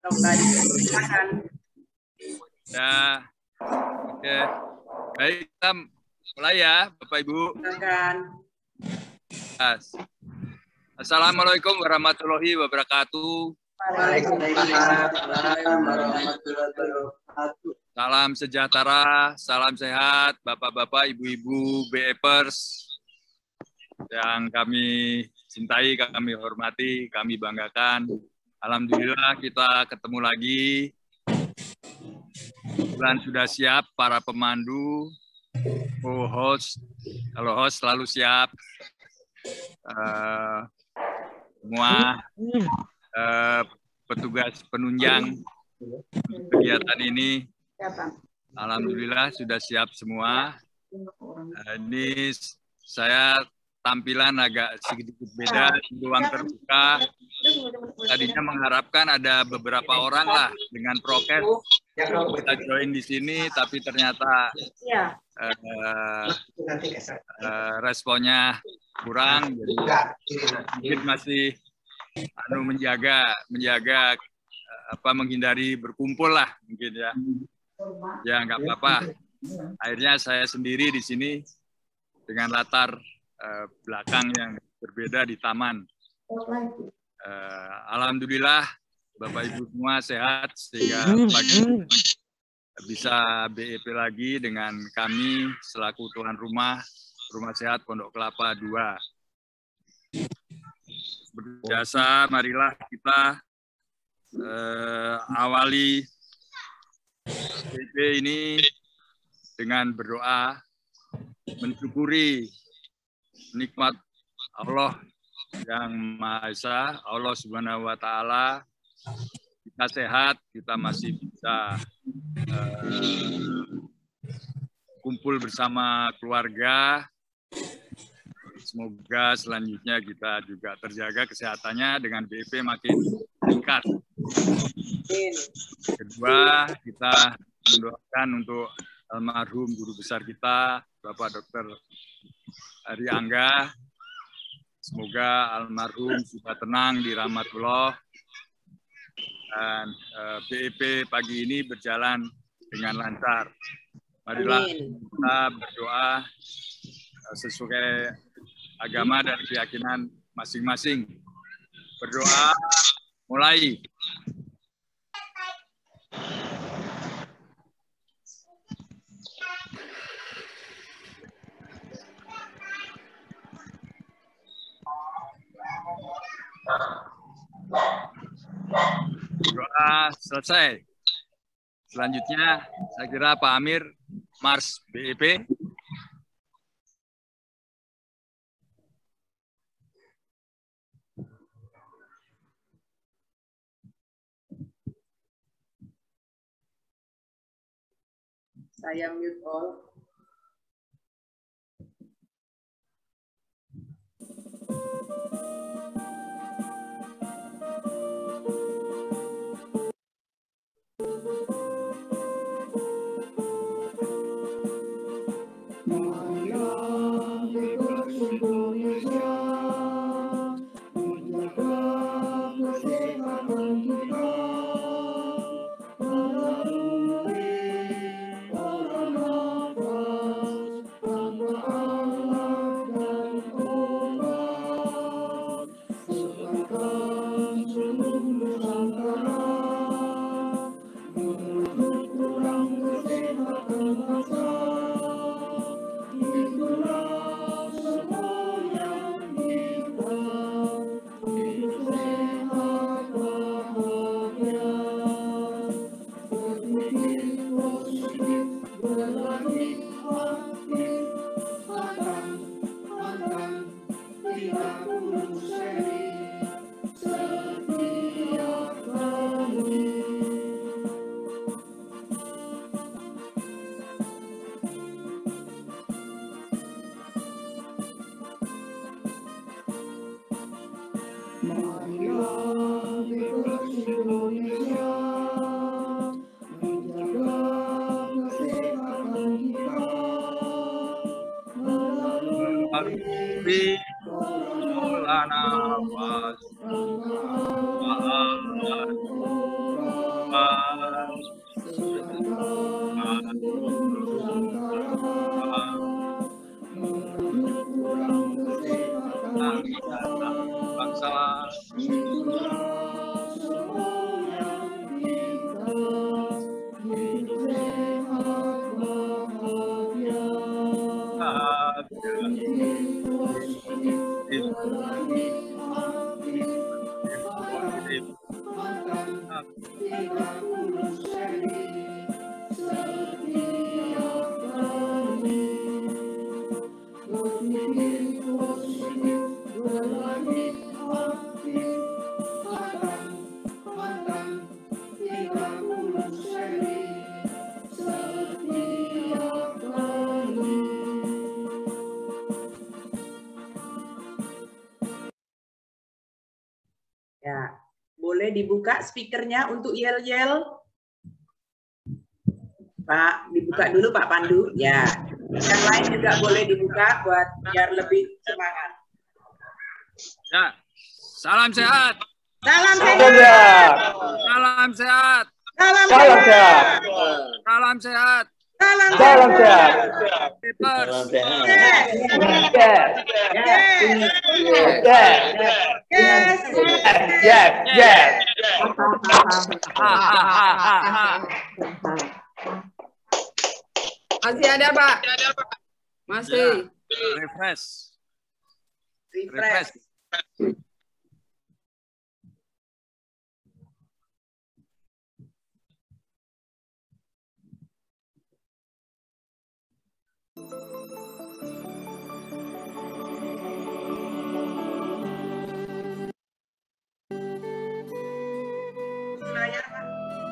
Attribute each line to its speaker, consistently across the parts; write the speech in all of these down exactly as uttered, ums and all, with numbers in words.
Speaker 1: Silakan.
Speaker 2: Ya, oke. Baik, kita mulai ya, Bapak Ibu.
Speaker 1: Silakan.
Speaker 2: Assalamualaikum warahmatullahi wabarakatuh.
Speaker 1: Waalaikumsalam warahmatullahi wabarakatuh.
Speaker 2: Salam sejahtera, salam sehat, Bapak-bapak, Ibu-ibu, B E Pers yang kami cintai, kami hormati, kami banggakan. Alhamdulillah kita ketemu lagi. Bulan sudah siap para pemandu, oh host, kalau host selalu siap. Uh, semua uh, petugas penunjang kegiatan ini, alhamdulillah sudah siap semua. Uh, ini saya tampilan agak sedikit beda di ruang terbuka. Tadinya mengharapkan ada beberapa orang lah dengan prokes kita join di sini, tapi ternyata uh, uh, responnya kurang, jadi mungkin masih anu menjaga menjaga uh, apa menghindari berkumpul lah mungkin ya. Ya nggak apa-apa. Akhirnya saya sendiri di sini dengan latar uh, belakang yang berbeda di taman. Uh, Alhamdulillah Bapak Ibu semua sehat sehingga pagi bisa B E P lagi dengan kami selaku tuan rumah Rumah Sehat Pondok Kelapa dua. Berjasa, marilah kita uh, awali B E P ini dengan berdoa, mensyukuri nikmat Allah yang Maha Esa, Allah Subhanahu wa Ta'ala. Kita sehat, kita masih bisa uh, kumpul bersama keluarga. Semoga selanjutnya kita juga terjaga kesehatannya dengan B E P makin meningkat. Kedua, kita mendoakan untuk almarhum guru besar kita, Bapak Dokter Ari Angga. Semoga almarhum sudah tenang di rahmatullah dan uh, B E P pagi ini berjalan dengan lancar. Marilah kita berdoa uh, sesuai agama dan keyakinan masing-masing. Berdoa mulai. Doa selesai. Selanjutnya, saya kira Pak Amir, Mars B E P.
Speaker 1: Saya mute all.
Speaker 2: siap.
Speaker 1: Ya, boleh dibuka speakernya untuk yel-yel. Pak, dibuka dulu Pak Pandu. Ya, yang lain juga boleh dibuka buat biar lebih semangat.
Speaker 2: Ya, salam sehat.
Speaker 1: Salam
Speaker 3: Salam
Speaker 1: sehat.
Speaker 3: sehat.
Speaker 2: Salam sehat.
Speaker 1: Salam
Speaker 3: Salam sehat.
Speaker 2: Salam sehat.
Speaker 1: Salam
Speaker 3: Salam sehat.
Speaker 2: Papers.
Speaker 3: Salam sehat.
Speaker 1: Yes.
Speaker 3: Yes.
Speaker 1: Yes.
Speaker 3: Yes.
Speaker 1: Yes.
Speaker 3: Yes. Yes.
Speaker 4: Masih ada, Pak? Masih.
Speaker 2: Ya, refresh.
Speaker 1: Refresh. Layar, Pak.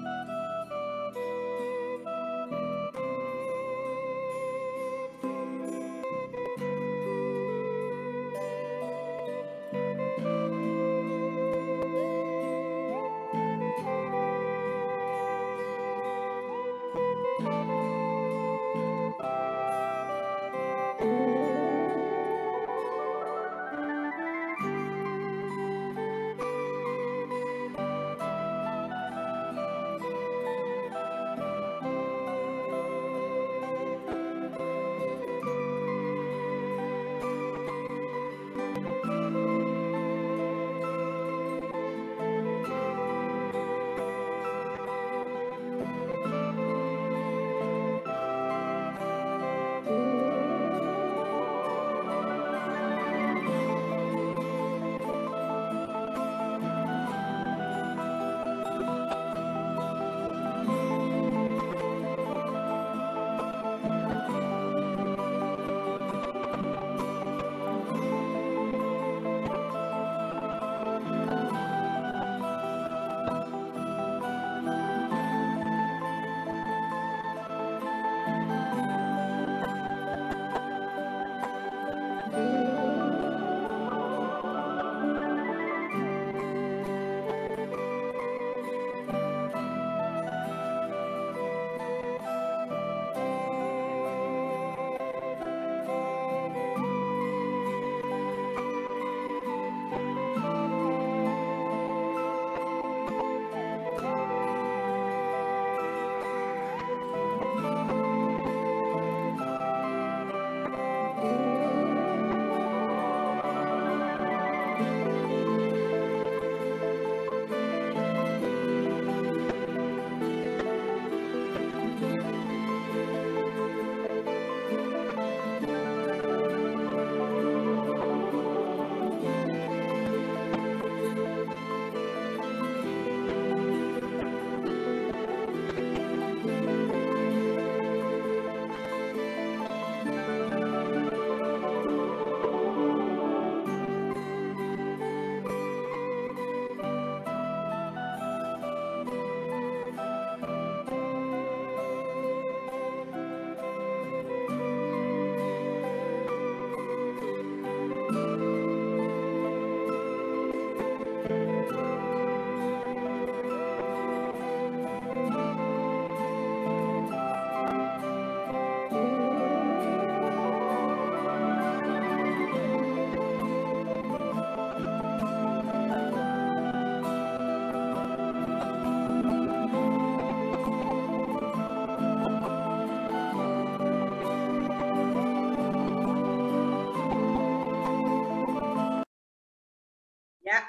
Speaker 1: Ya.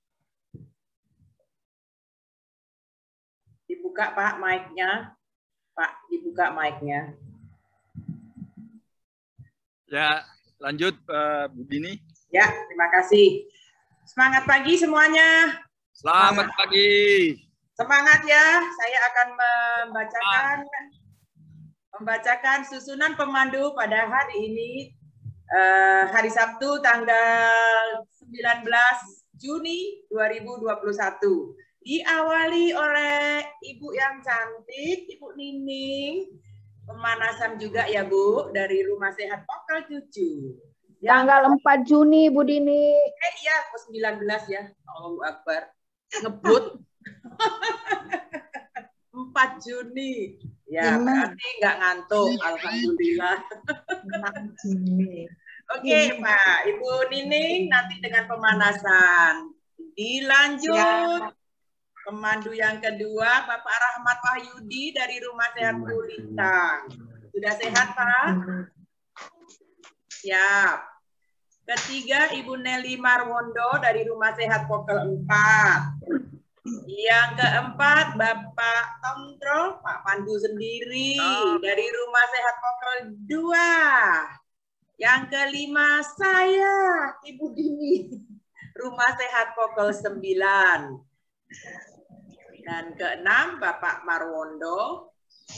Speaker 1: Dibuka Pak mic-nya. Pak, dibuka mic-nya.
Speaker 2: Ya, lanjut uh, Bu Dini.
Speaker 1: Ya, terima kasih. Semangat pagi semuanya.
Speaker 2: Selamat pagi.
Speaker 1: Semangat ya, saya akan membacakan membacakan susunan pemandu pada hari ini, eh, hari Sabtu tanggal sembilan belas Juni dua ribu dua puluh satu. Diawali oleh Ibu yang cantik, Ibu Nining. Pemanasan juga ya Bu, dari Rumah Sehat Pokal Cucu.
Speaker 5: Tanggal empat Juni Bu Dini.
Speaker 1: Eh iya, sembilan belas ya. Allahu Akbar. Ngebut. empat Juni. Ya, berarti nggak ngantuk. Alhamdulillah. Oke, Pak. Ibu Nining nanti dengan pemanasan. Dilanjut. Pemandu yang kedua, Bapak Rahmat Wahyudi dari Rumah Sehat Kulintang. Sudah sehat, Pak? Siap. Ketiga, Ibu Nelly Marwondo dari Rumah Sehat Pokal empat. Yang keempat, Bapak Tomtro, Pak Pandu sendiri dari Rumah Sehat Pokal dua. Yang kelima, saya, Ibu Dini, Rumah Sehat Pokal sembilan. Dan keenam, Bapak Marwondo,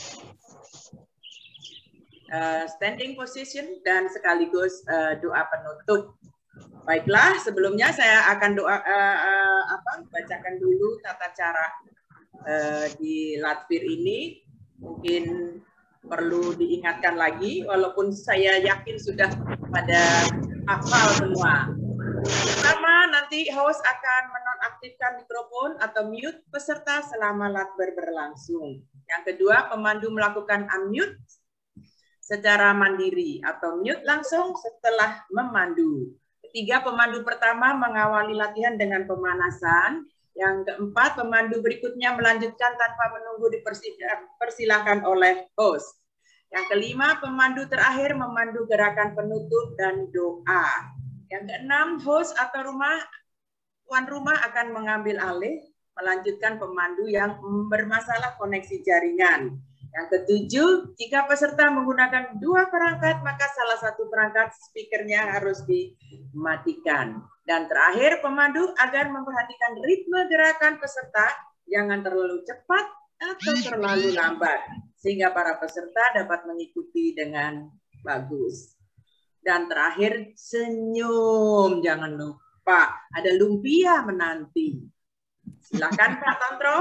Speaker 1: uh, standing position dan sekaligus uh, doa penutup. Baiklah, sebelumnya saya akan doa uh, uh, apa? Bacakan dulu tata cara uh, di Latvir ini. Mungkin perlu diingatkan lagi, walaupun saya yakin sudah pada hafal semua. Pertama, nanti host akan menonaktifkan mikrofon atau mute peserta selama Latvir berlangsung. Yang kedua, pemandu melakukan unmute secara mandiri atau mute langsung setelah memandu. Ketiga, pemandu pertama mengawali latihan dengan pemanasan. Yang keempat, pemandu berikutnya melanjutkan tanpa menunggu dipersilakan oleh host. Yang kelima, pemandu terakhir memandu gerakan penutup dan doa. Yang keenam, host atau rumah tuan rumah akan mengambil alih, melanjutkan pemandu yang bermasalah koneksi jaringan. Yang ketujuh, jika peserta menggunakan dua perangkat, maka salah satu perangkat speakernya harus dimatikan. Dan terakhir, pemandu agar memperhatikan ritme gerakan peserta, jangan terlalu cepat atau terlalu lambat, sehingga para peserta dapat mengikuti dengan bagus. Dan terakhir, senyum, jangan lupa, ada lumpia menanti. Silakan Pak Tantro.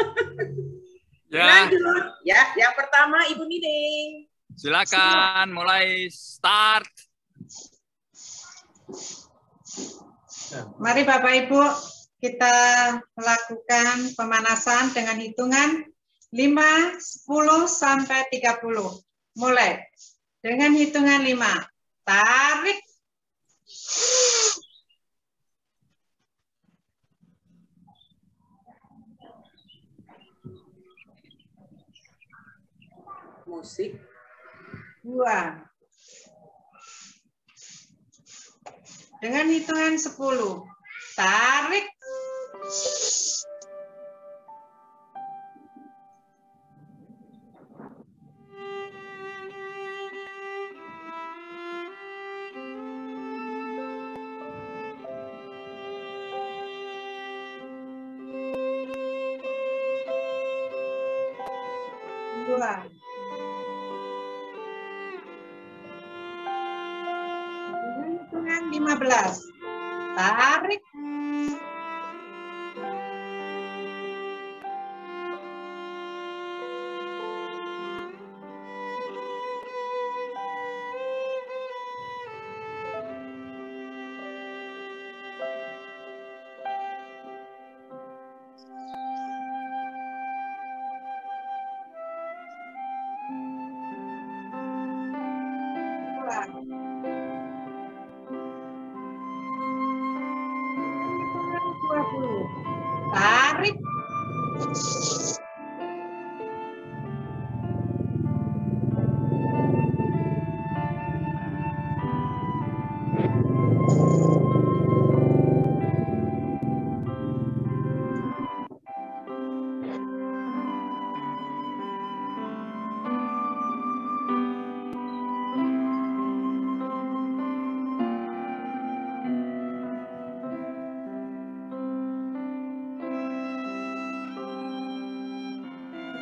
Speaker 2: Ya.
Speaker 1: Lanjut. Ya, yang pertama Ibu Nining.
Speaker 2: Silakan mulai start.
Speaker 6: Mari Bapak Ibu, kita melakukan pemanasan dengan hitungan lima, sepuluh sampai tiga puluh. Mulai. Dengan hitungan lima. Tarik.
Speaker 1: Musik.
Speaker 6: Dua. Dengan hitungan sepuluh. Tarik. Dua. Dengan hitungan lima belas. Tarik.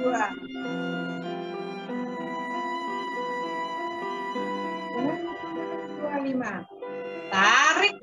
Speaker 6: dua. Dua lima. Tarik.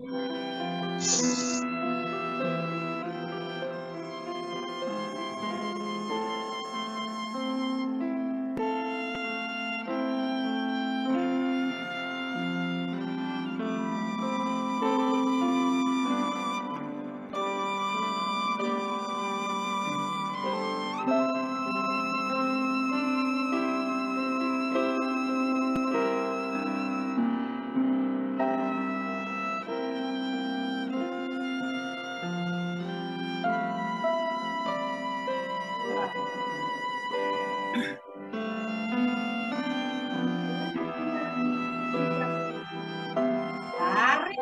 Speaker 6: Tarik.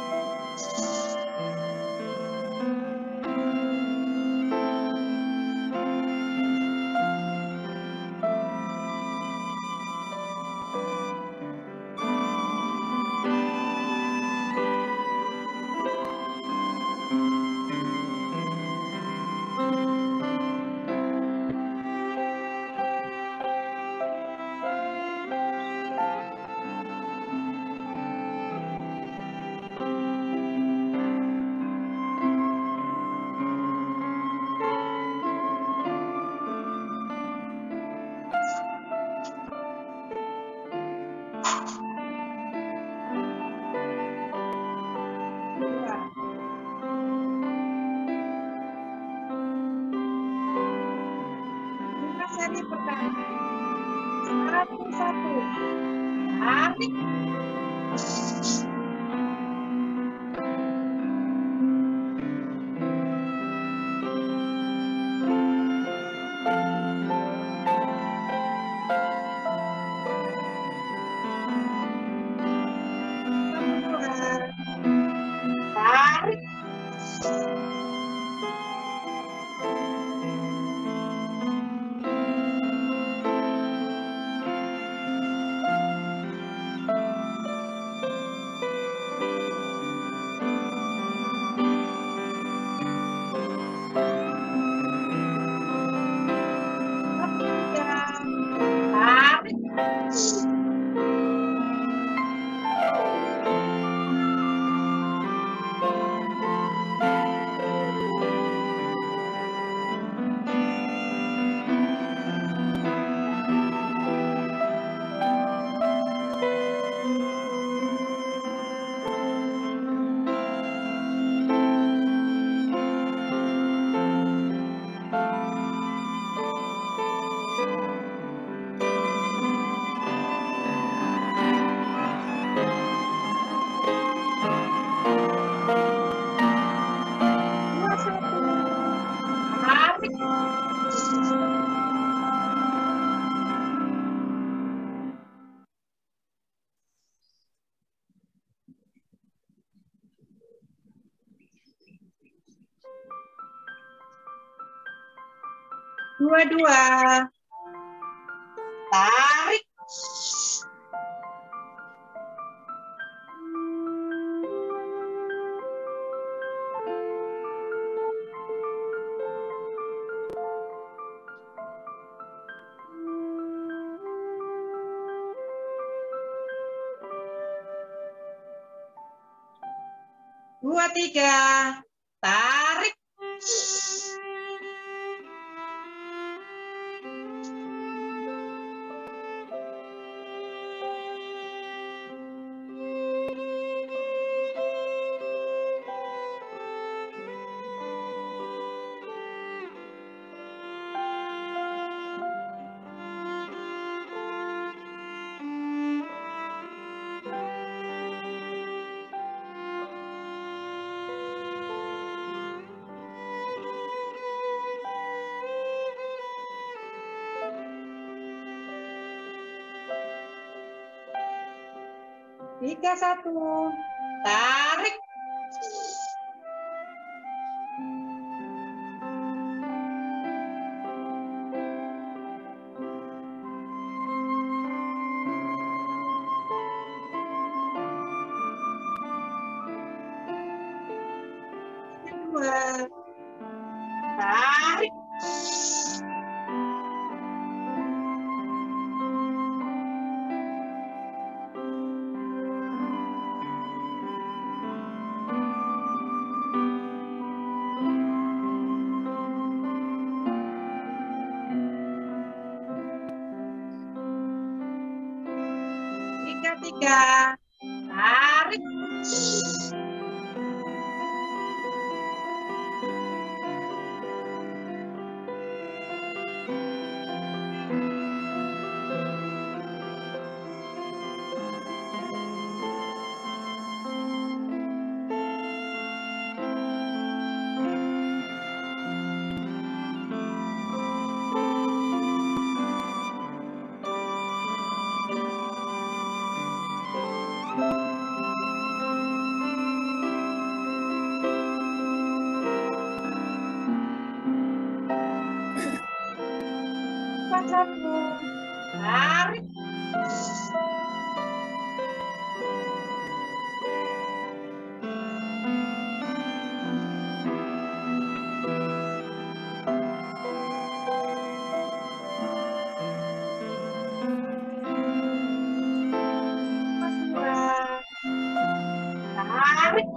Speaker 6: Dua. Lima seri pertama. Satu satu. Tarik. Kedua. Tarik. Ketiga. Tarik. Dua satu. Tarik. Dua dua. Tarik. Dua tiga. Tarik. Tiga satu. Tarik. Dua. Tarik. Tiga, tiga. Tarik. Satu. Tarik. Dua. Tarik.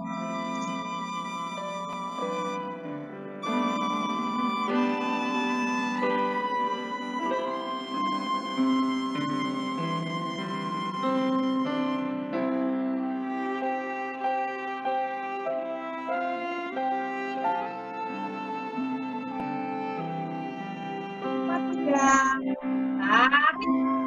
Speaker 6: Tiga. Tarik.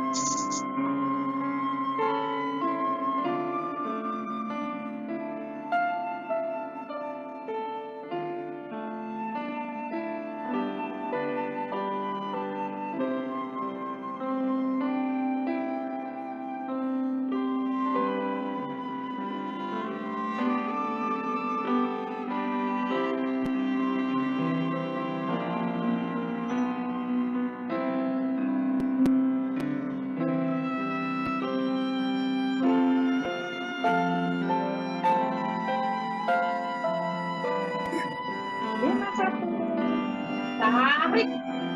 Speaker 6: Lima satu. Tarik.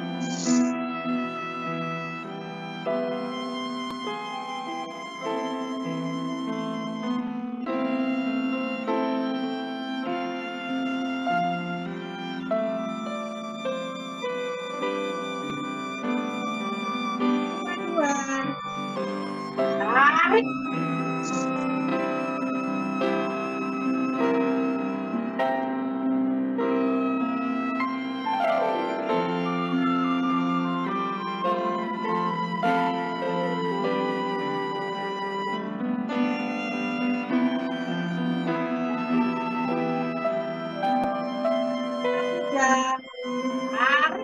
Speaker 6: Lima dua. Tarik. Tiga. Tarik.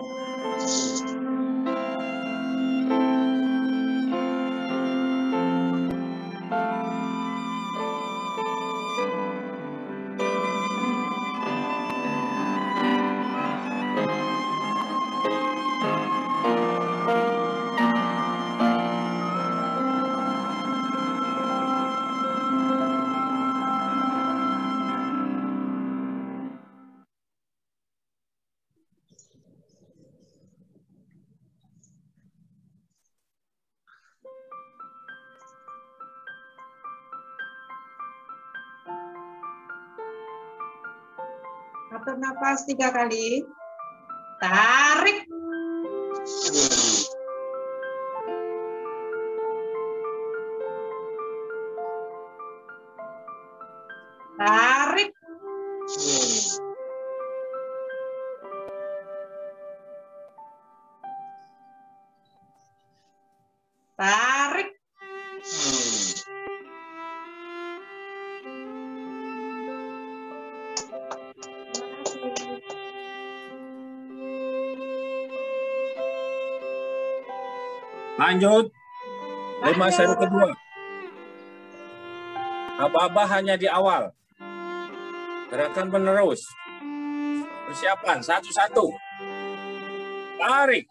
Speaker 6: Atur nafas tiga kali. Tarik. Tarik. Tarik.
Speaker 7: Lanjut. Lima seri kedua. Aba-aba hanya di awal. Gerakan penerus. Persiapan satu-satu. Tarik.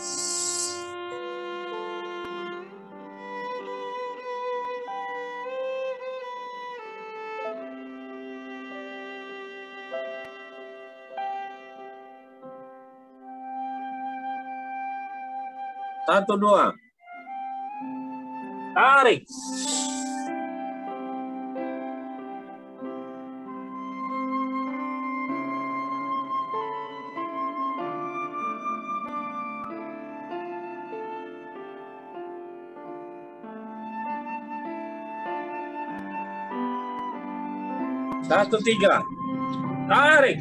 Speaker 7: Satu, dua. Tarik. Satu tiga. Tarik.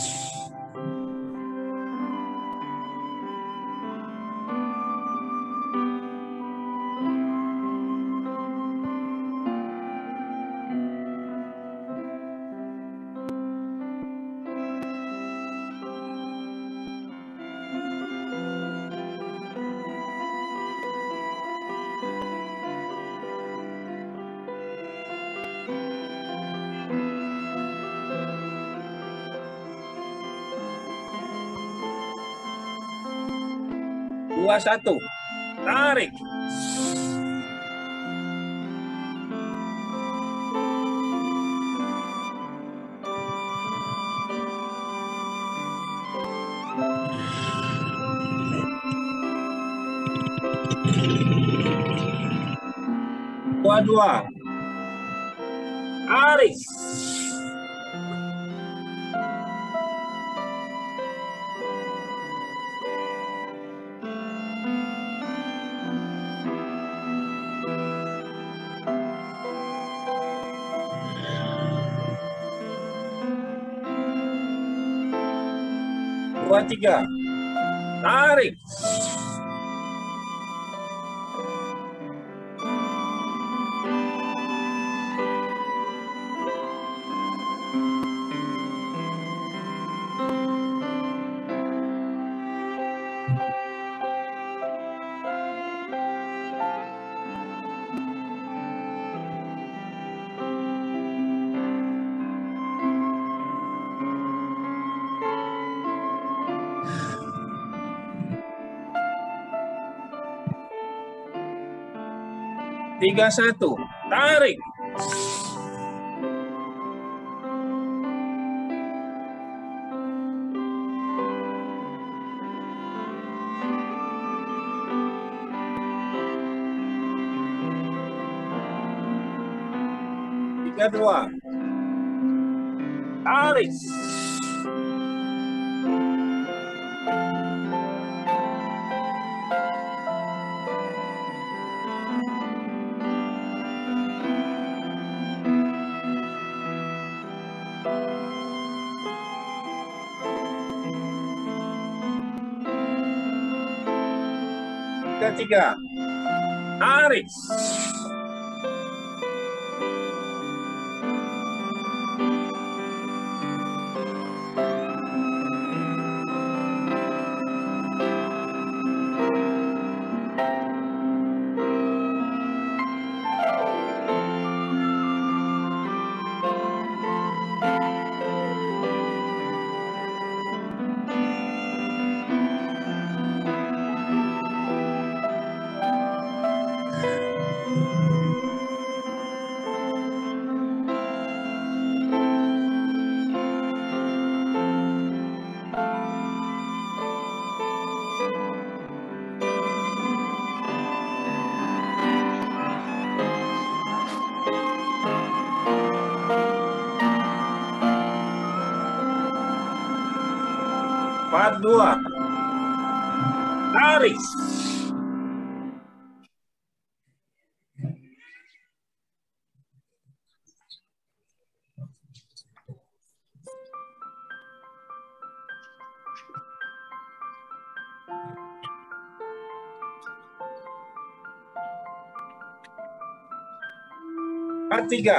Speaker 7: Dua satu. Tarik. Dua dua. Tarik. Dua tiga. Tarik. Tiga satu. Tarik. Tiga dua. Tarik. Tiga tiga. Tarik. Empat dua. Tarik. Empat tiga.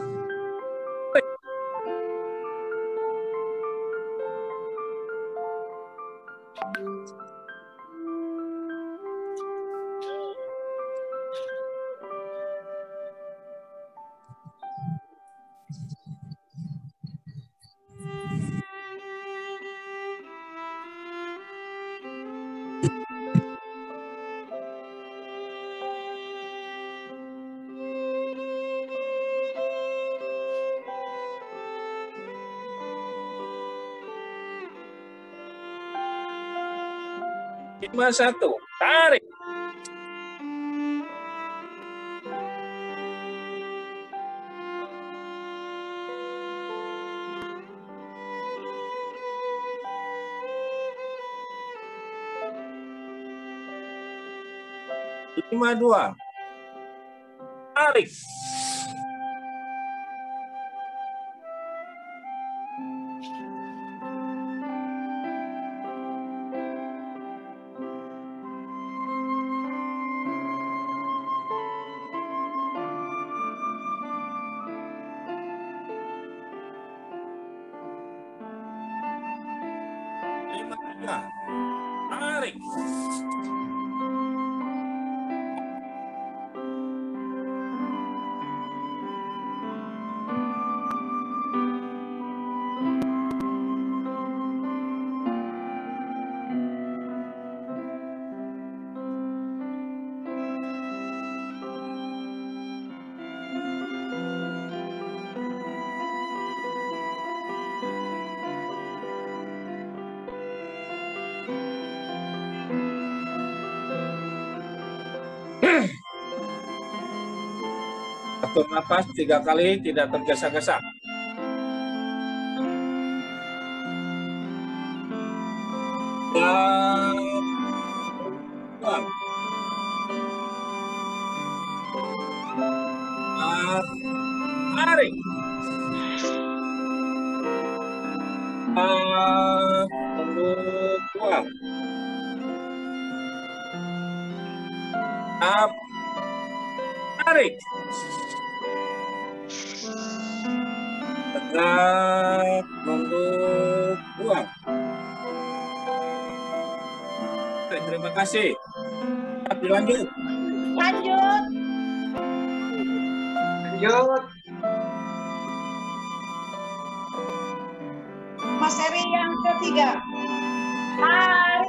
Speaker 7: Lima satu. Tarik. Lima dua. Tarik. atur napas tiga kali, tidak tergesa-gesa. Dan buang. Dan tarik. Dan tunduk, buang. Up. Tarik. Tegak, tunduk, buang. Oke, terima kasih. Dilanjut.
Speaker 5: Lanjut.
Speaker 6: Lanjut.
Speaker 5: Mas seri yang ketiga. Tarik.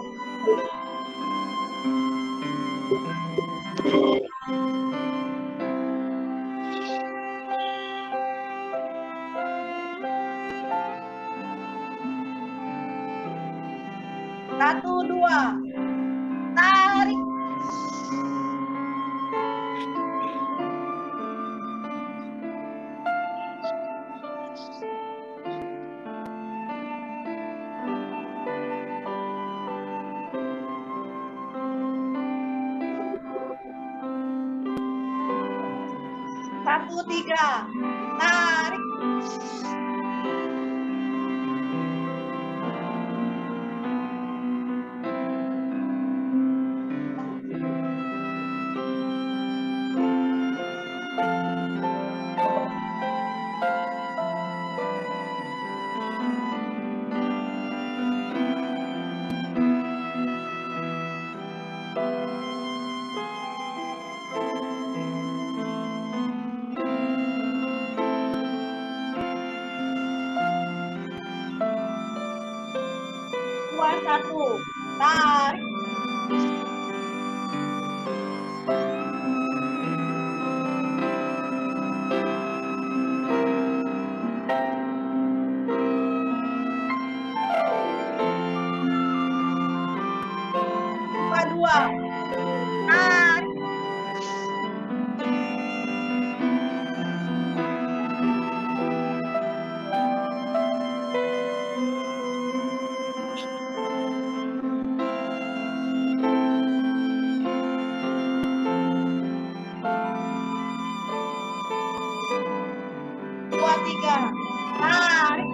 Speaker 5: Satu, dua. Tarik. Satu, tiga. Tarik. Dua, satu. Tarik. Dua, dua. Tarik. Dua, tiga. Tarik.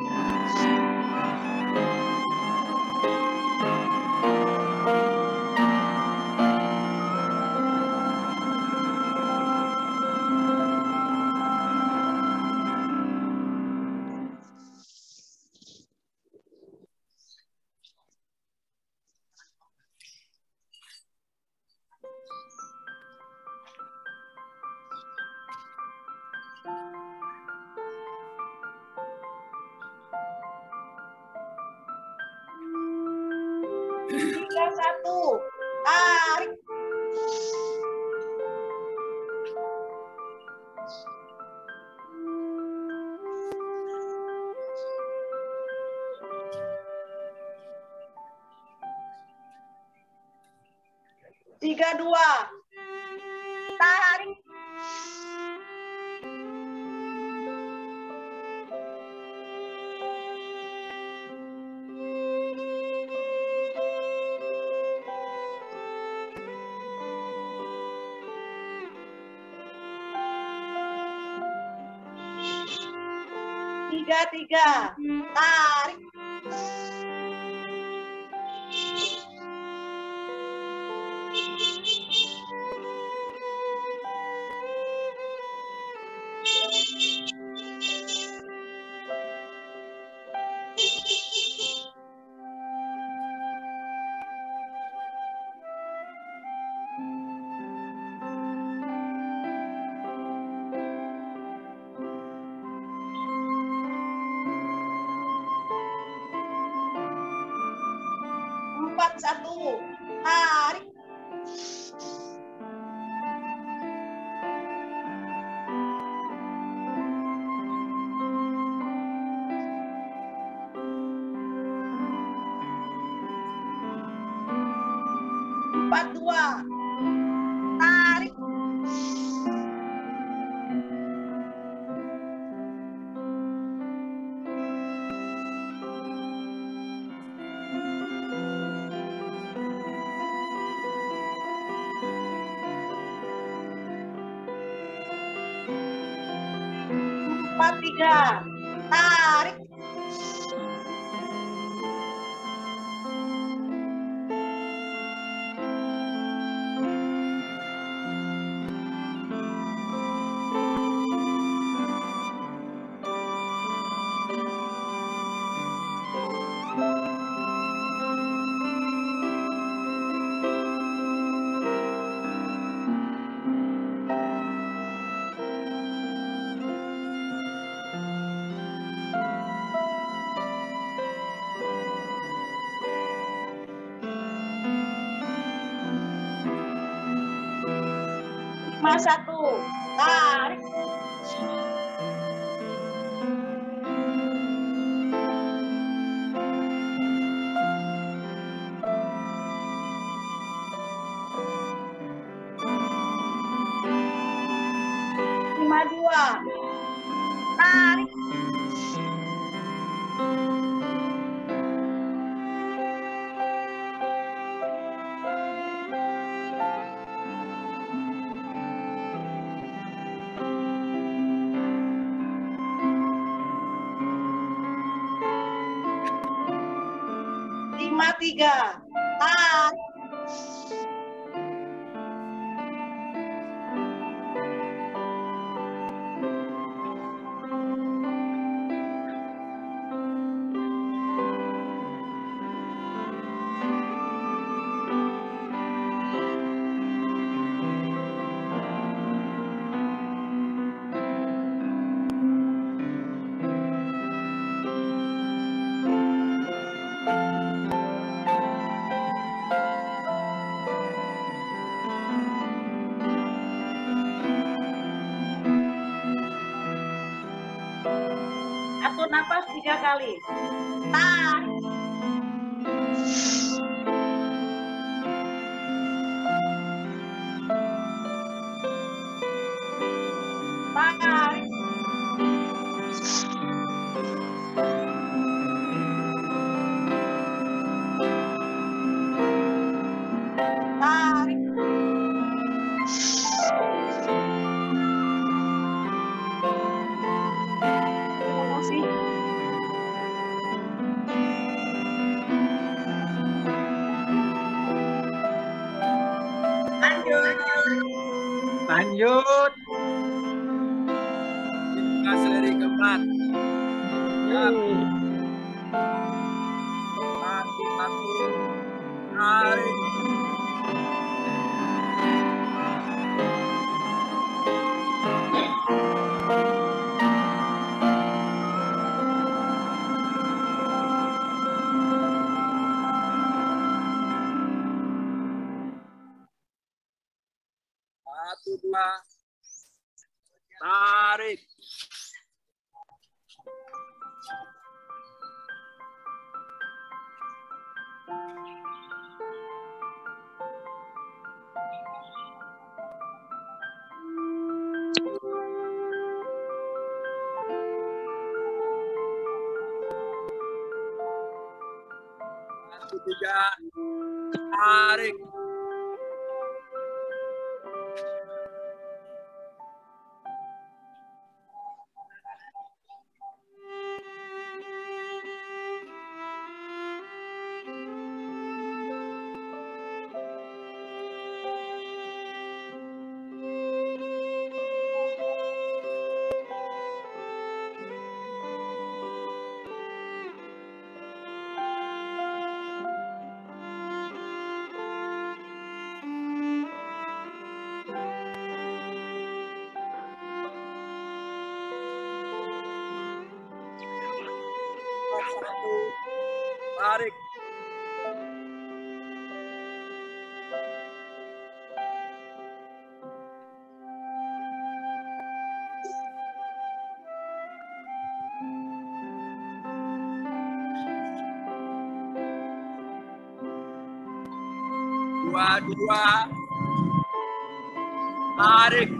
Speaker 5: Tiga, satu. Tarik. Tiga, dua. Tarik. Tiga, tiga. Tarik. Empat, satu. Tarik. Empat, dua. Tarik. empat tiga, tarik. Lima satu, tarik. Lima dua, tarik. Lima tiga, tarik. Atur napas tiga kali. Tarik. Tarik. Tarik. Terima kasih.
Speaker 1: Lanjut.
Speaker 3: Lanjut.
Speaker 2: Kita seri keempat. Satu, satu. Tarik. Satu, dua. Tarik. Satu, tiga. Tarik. Satu. Tarik. Dua, dua. Tarik.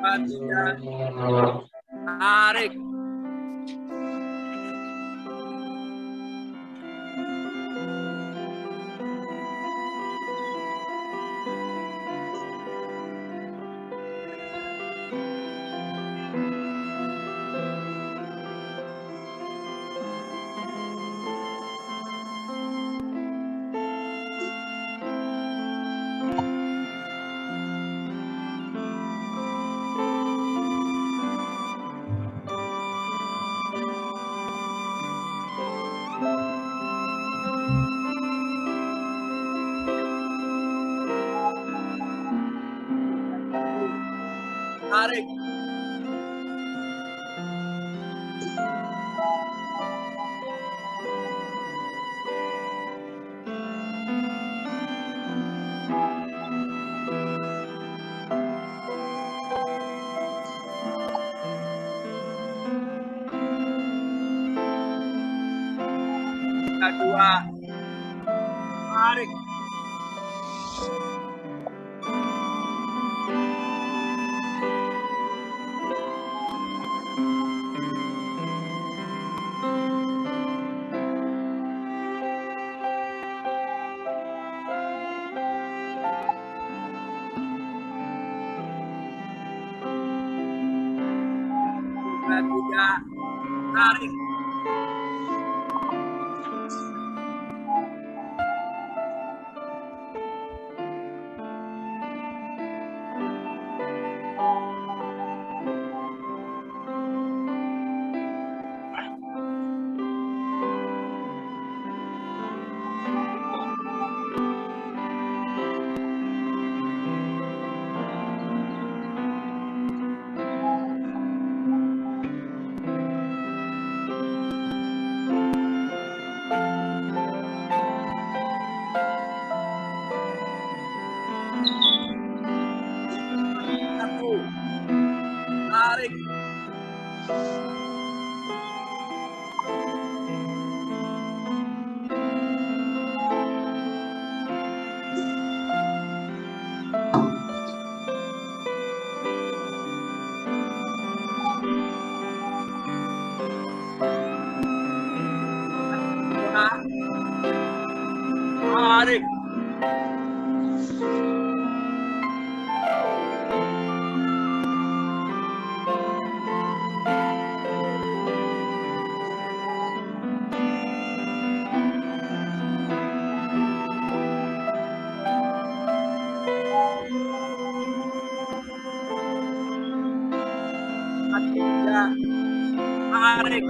Speaker 2: lima tiga, tarik. Tarik. Kedua, tarik. Ketiga, tarik. Satu, tarik. Tarik. Tiga, tarik.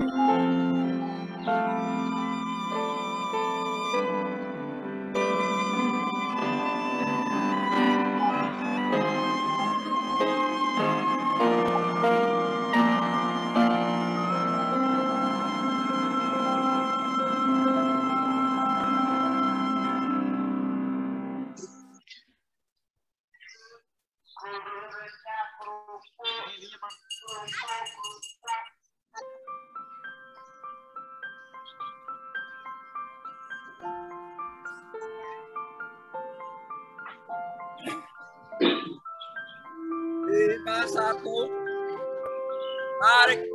Speaker 2: Lima satu, tarik.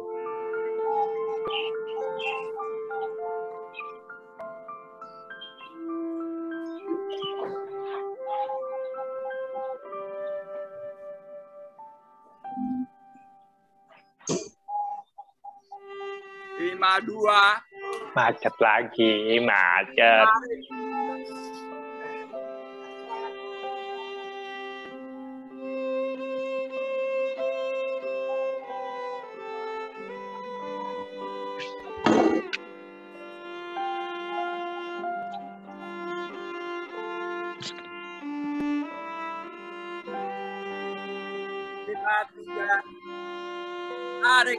Speaker 2: Lima dua,
Speaker 3: Macet lagi, macet.
Speaker 2: tarik. Lima tiga, tarik.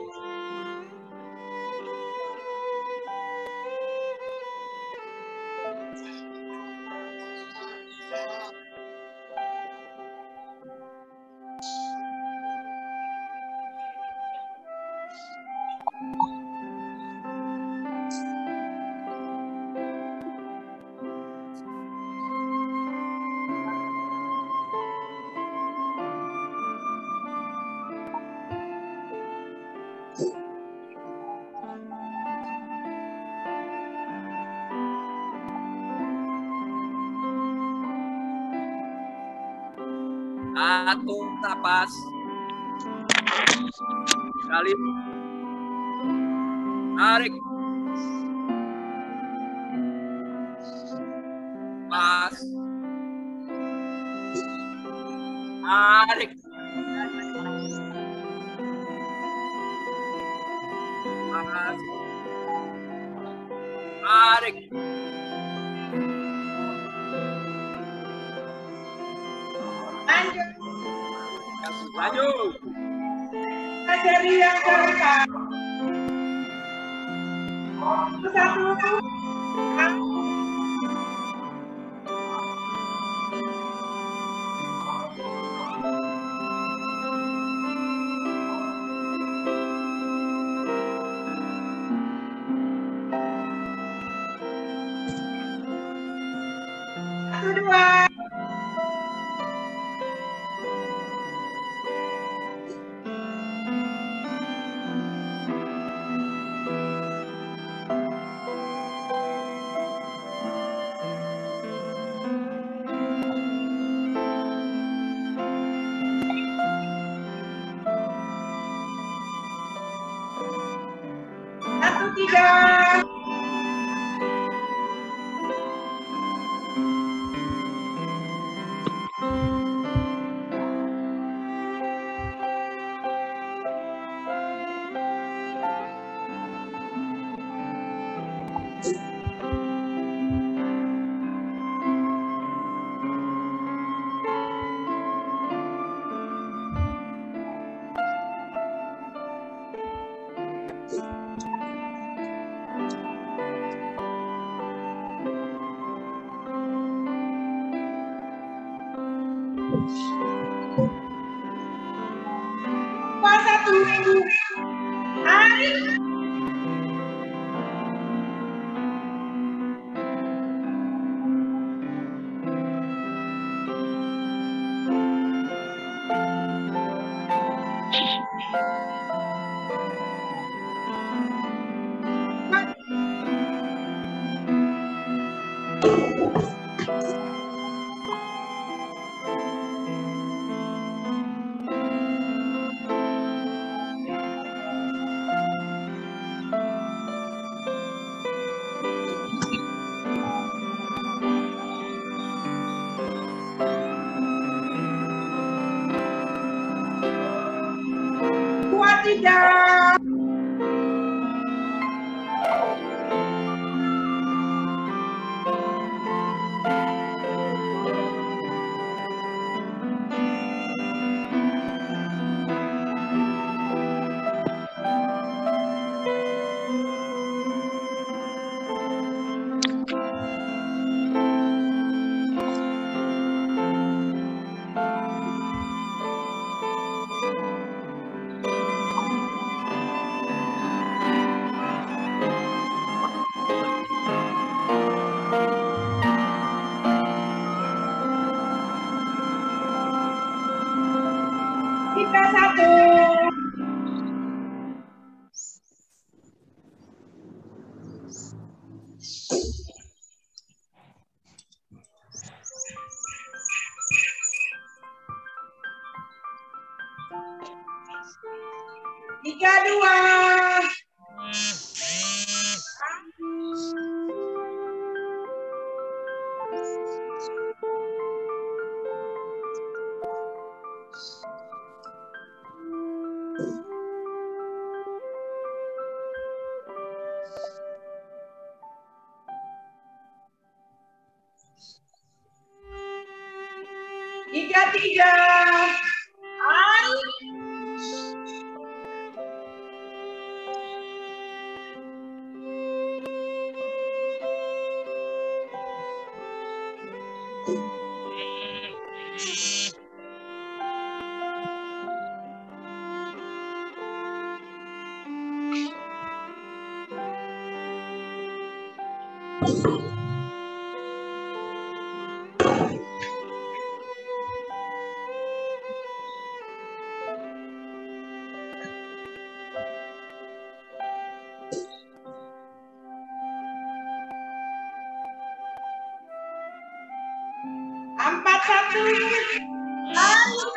Speaker 2: Satu napas. Kali. Tarik. Pas. Tarik. Pas. Tarik.
Speaker 1: Lanjut.
Speaker 2: Lanjut.
Speaker 1: Ajari yang keempat. Satu. Satu, dua. Satu, tiga. Dua, satu. Tarik. Dua, tiga. Tiga, satu. Tiga, dua. Tiga, tiga. Tarik. Empat, satu. Tarik.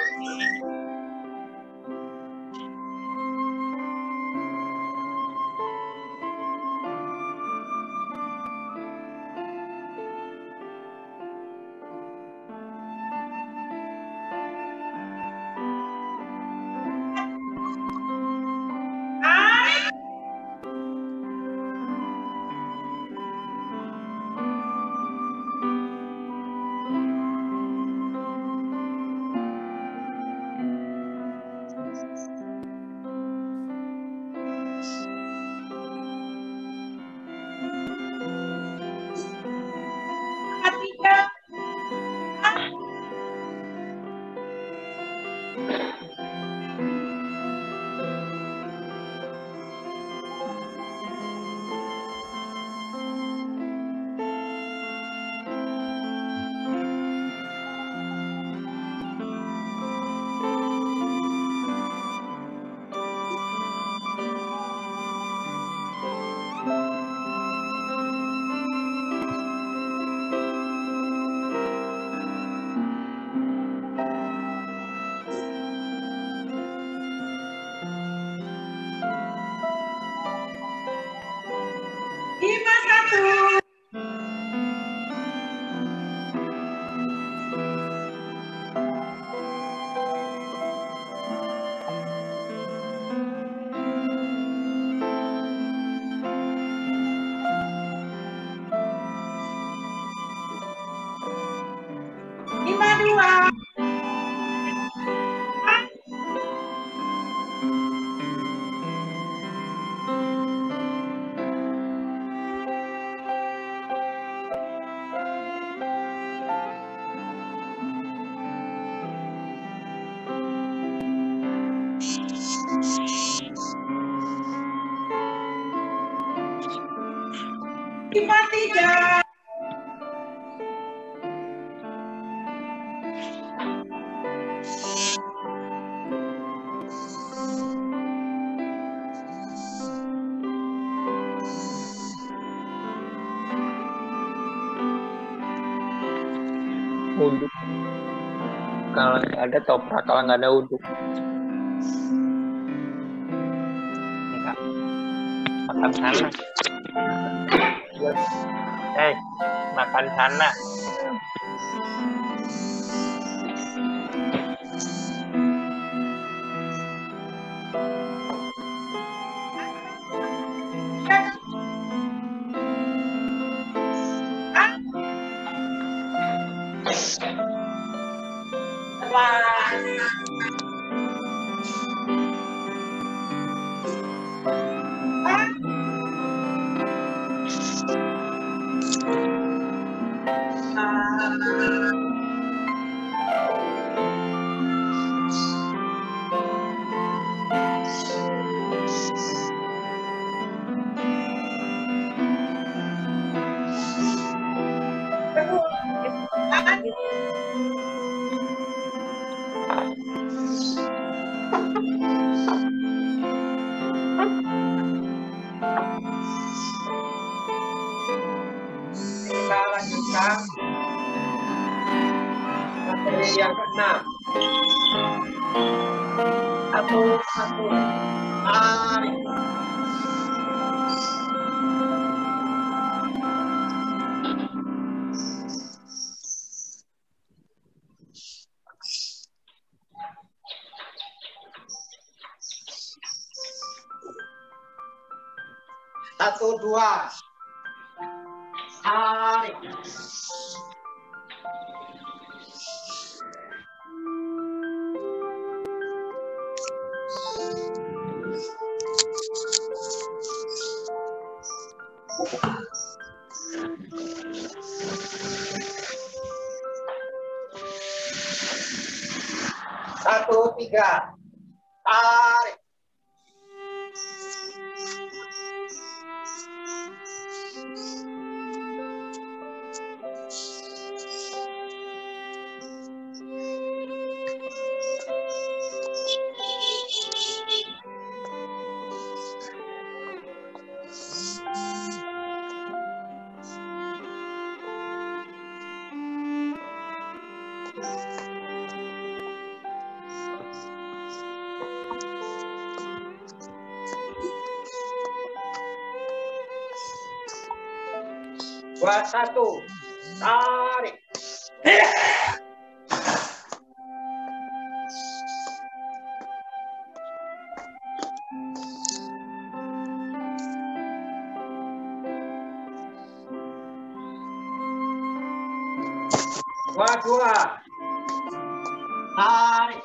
Speaker 1: lima tiga.
Speaker 3: Uduk. Kalau nggak ada toprak, kalau nggak ada uduk. Enggak. Makan sana. Eh, makan sana.
Speaker 8: Kita lanjutkan materi yang keenam. Satu, satu, tarik. Satu, dua, tarik. Satu, tiga, tarik. Dua, satu, tarik. Dua, dua, tarik.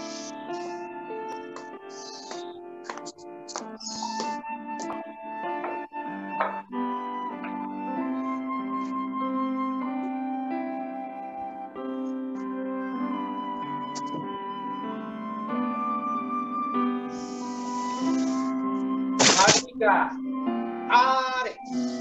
Speaker 8: Tiga, tarik.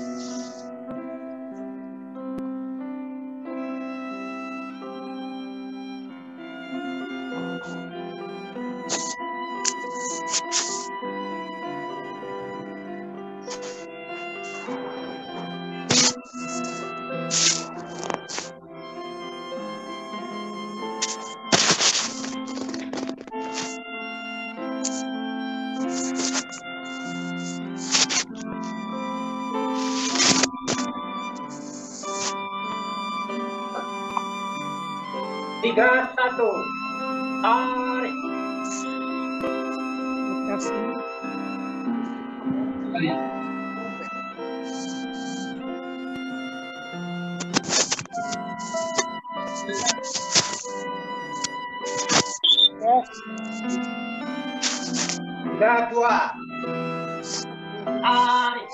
Speaker 8: Tiga, satu, tarik. Tiga, dua, tarik.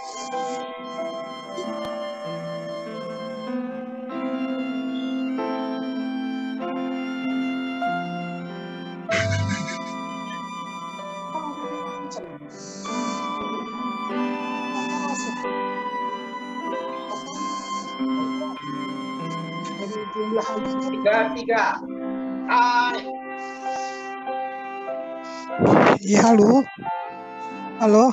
Speaker 8: Tiga tiga. Tarik.
Speaker 9: Iya, halo. Halo.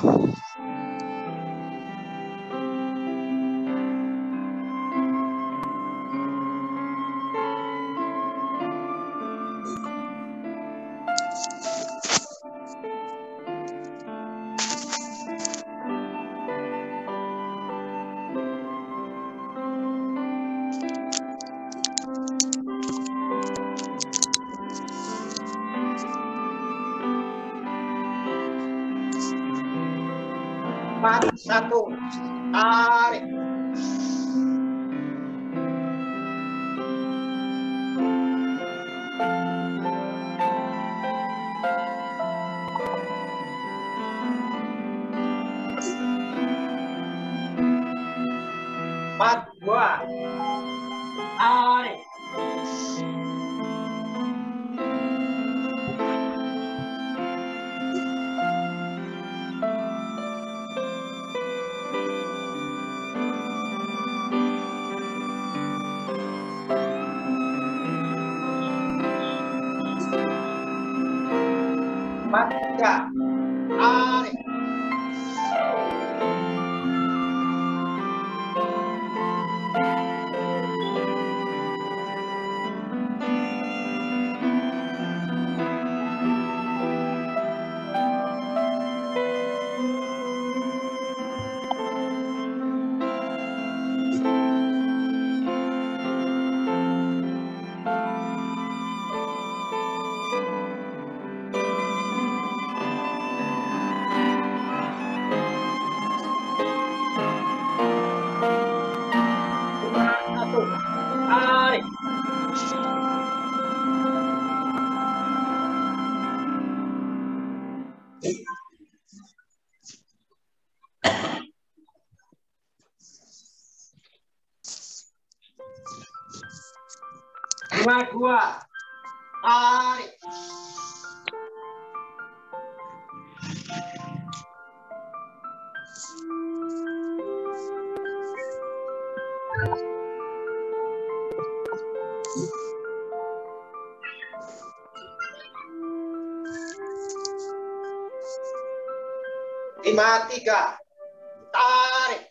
Speaker 8: Empat satu. Tarik. Empat dua. Tarik. Empat tiga. Tarik. Satu. Tarik. Lima dua. Tarik. Lima tiga. Tarik.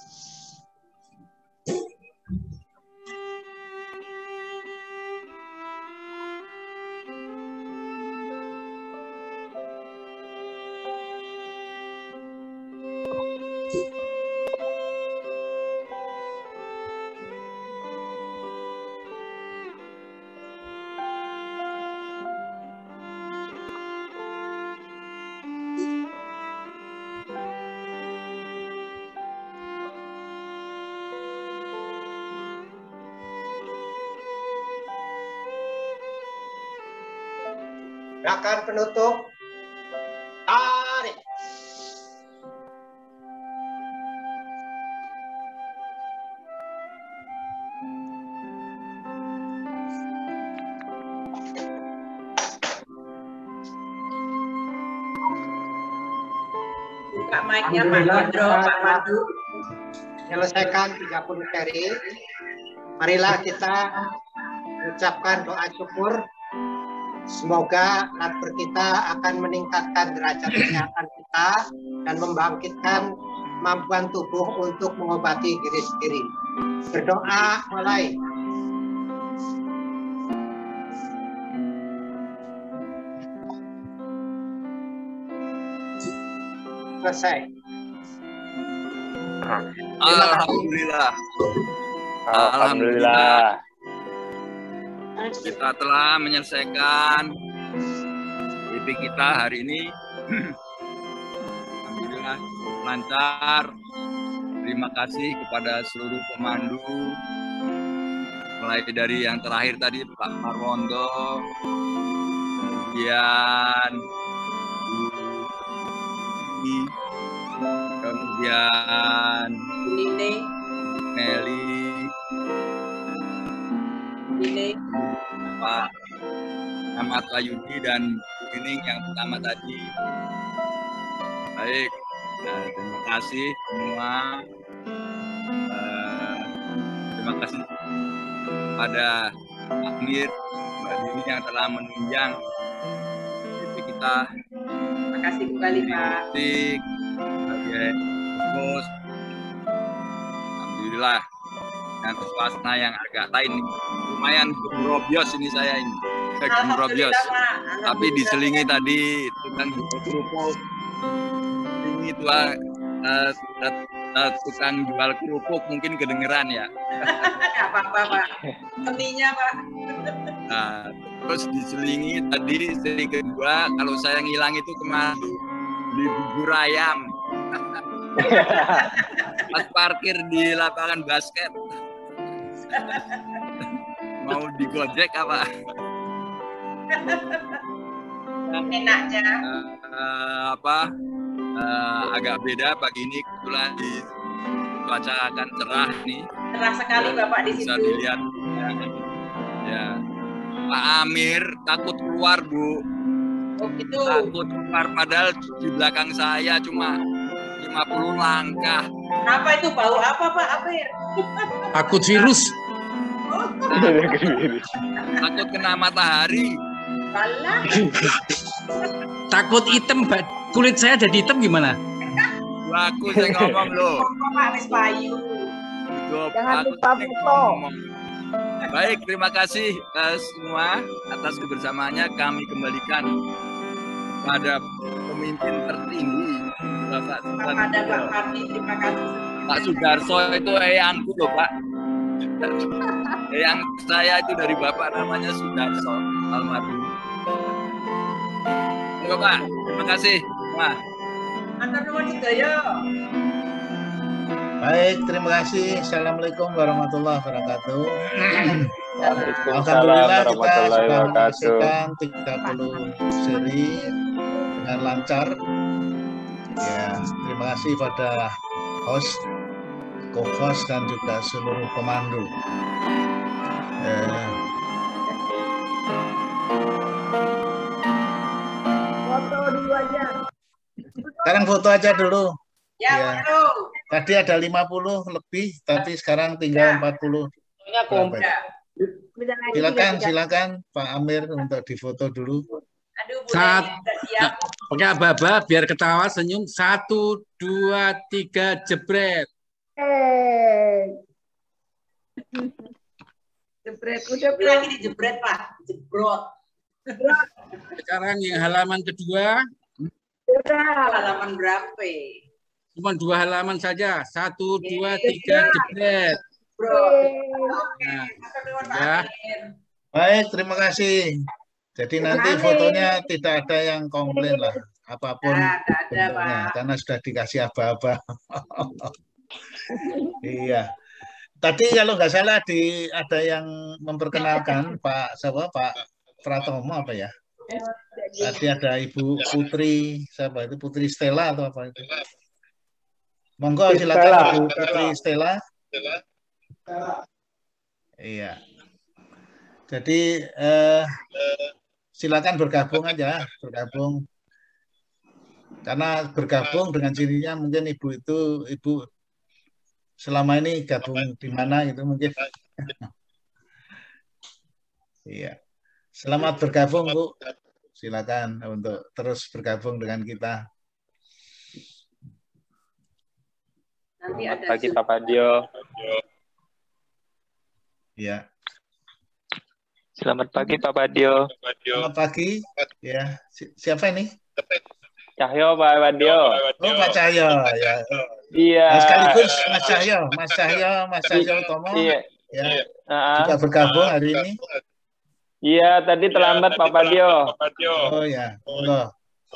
Speaker 8: Gerakan penutup. Tarik.
Speaker 1: Buka mic-nya Pak Indro, Pak Pandu.
Speaker 8: Menyelesaikan tiga puluh seri. Marilah kita ucapkan doa syukur. Semoga latar kita akan meningkatkan derajat kesehatan kita dan membangkitkan kemampuan tubuh untuk mengobati diri sendiri. Berdoa mulai. Selesai.
Speaker 2: Alhamdulillah.
Speaker 3: Alhamdulillah.
Speaker 2: Kita telah menyelesaikan I P kita hari ini. Alhamdulillah lancar. Terima kasih kepada seluruh pemandu, mulai dari yang terakhir tadi Pak Marwondo, kemudian Bu kemudian
Speaker 1: Nini,
Speaker 2: Meli,
Speaker 1: Nini,
Speaker 2: Pak Ahmad Layudi dan Bu Nining yang pertama tadi. Baik, nah, terima kasih semua. Uh, terima kasih pada Amir, Mbak Dini yang telah menunjang kita.
Speaker 1: Terima kasih kembali Pak.
Speaker 2: Sebagai host, alhamdulillah dengan suasana yang agak lain, lumayan gerobios ini saya ini. Saya gerobios, tapi diselingi tadi tukang kerupuk, ini tua uh, uh, uh, tukang jual kerupuk mungkin kedengeran ya.
Speaker 1: Nggak apa-apa Pak, seninya Pak.
Speaker 2: Nah, terus diselingi tadi seri kedua, kalau saya ngilang itu kemana? Beli bubur ayam. Pas parkir di lapangan basket. Mau digojek apa?
Speaker 1: Enaknya.
Speaker 2: Uh, uh, apa? Uh, agak beda pagi ini kebetulan di cuaca akan cerah nih.
Speaker 1: Cerah sekali Bapak di
Speaker 2: bisa
Speaker 1: situ.
Speaker 2: Bisa dilihat. Ya. ya. Pak Amir takut keluar, Bu.
Speaker 1: Oh gitu.
Speaker 2: Takut keluar, padahal di belakang saya cuma lima puluh langkah.
Speaker 1: Kenapa itu? Bau apa Pak Amir?
Speaker 10: Takut virus.
Speaker 1: Oh.
Speaker 2: Takut kena matahari.
Speaker 1: Kalah.
Speaker 10: Takut hitam, kulit saya jadi hitam gimana?
Speaker 2: Aku saya ngomong loh.
Speaker 1: Pak wis payu.
Speaker 5: Jangan lupa foto.
Speaker 2: Baik, terima kasih uh, semua atas kebersamaannya. Kami kembalikan pada pemimpin tertinggi Bapak
Speaker 1: Pada Pak Parti, terima kasih.
Speaker 2: Pak Sudarso itu eyangku loh Pak. Eyang saya itu dari Bapak namanya Sudarso almarhum. Terima Pak, terima kasih. Wah.
Speaker 1: Antar nuwun sedaya.
Speaker 11: Baik, terima kasih. Assalamualaikum warahmatullahi wabarakatuh.
Speaker 3: Waalaikumsalam warahmatullahi wabarakatuh.
Speaker 11: tiga puluh seri dengan lancar. Ya, terima kasih pada host, co-host dan juga seluruh pemandu. Eh,
Speaker 5: Foto dulu aja.
Speaker 11: sekarang foto aja dulu.
Speaker 1: Ya,
Speaker 11: ya.
Speaker 1: foto.
Speaker 11: Tadi ada lima puluh lebih, tapi sekarang tinggal empat puluh. Silakan, silakan Pak Amir untuk difoto dulu.
Speaker 1: Aduh,
Speaker 10: Saat
Speaker 1: siap.
Speaker 10: Oke, Aba-aba biar ketawa senyum. Satu, dua, tiga, jebret.
Speaker 5: Eh. Jebret, udah
Speaker 1: lagi dijebret Pak, jebrot.
Speaker 10: Sekarang yang halaman kedua.
Speaker 1: Halaman berapa?
Speaker 10: Cuma dua halaman saja. Satu, dua, tiga, jebret.
Speaker 1: Bro.
Speaker 10: Nah,
Speaker 11: ya. Baik, terima kasih. Jadi nanti fotonya tidak ada yang komplain lah, apapun
Speaker 1: nah, ada,
Speaker 11: bentuknya, karena sudah dikasih aba-aba. Iya. Tadi kalau nggak salah di ada yang memperkenalkan Pak siapa Pak Pratomo apa ya? Tadi ada Ibu Putri siapa itu Putri Stella atau apa itu? Monggo silakan Ibu Putri Stella. Iya. Jadi eh, silakan bergabung aja, bergabung. Karena bergabung dengan cirinya mungkin ibu itu ibu selama ini gabung di mana gitu mungkin. Iya. Selamat bergabung Bu. Silakan untuk terus bergabung dengan kita.
Speaker 1: Nanti
Speaker 3: Selamat
Speaker 1: ada
Speaker 3: pagi Pak Padio.
Speaker 11: Iya.
Speaker 3: Selamat pagi Pak Padio.
Speaker 11: Selamat pagi. Ya, si siapa ini?
Speaker 3: Cahyo Pak Padio.
Speaker 11: Oh Pak Cahyo ya.
Speaker 3: Iya.
Speaker 11: Nah, sekaligus Mas Cahyo, Mas Cahyo, Mas Cahyo Tomo.
Speaker 3: Iya.
Speaker 11: Ya.
Speaker 3: Uh-huh.
Speaker 11: Juga bergabung hari ini.
Speaker 3: Iya, tadi terlambat Pak Padio.
Speaker 11: Oh ya, monggo.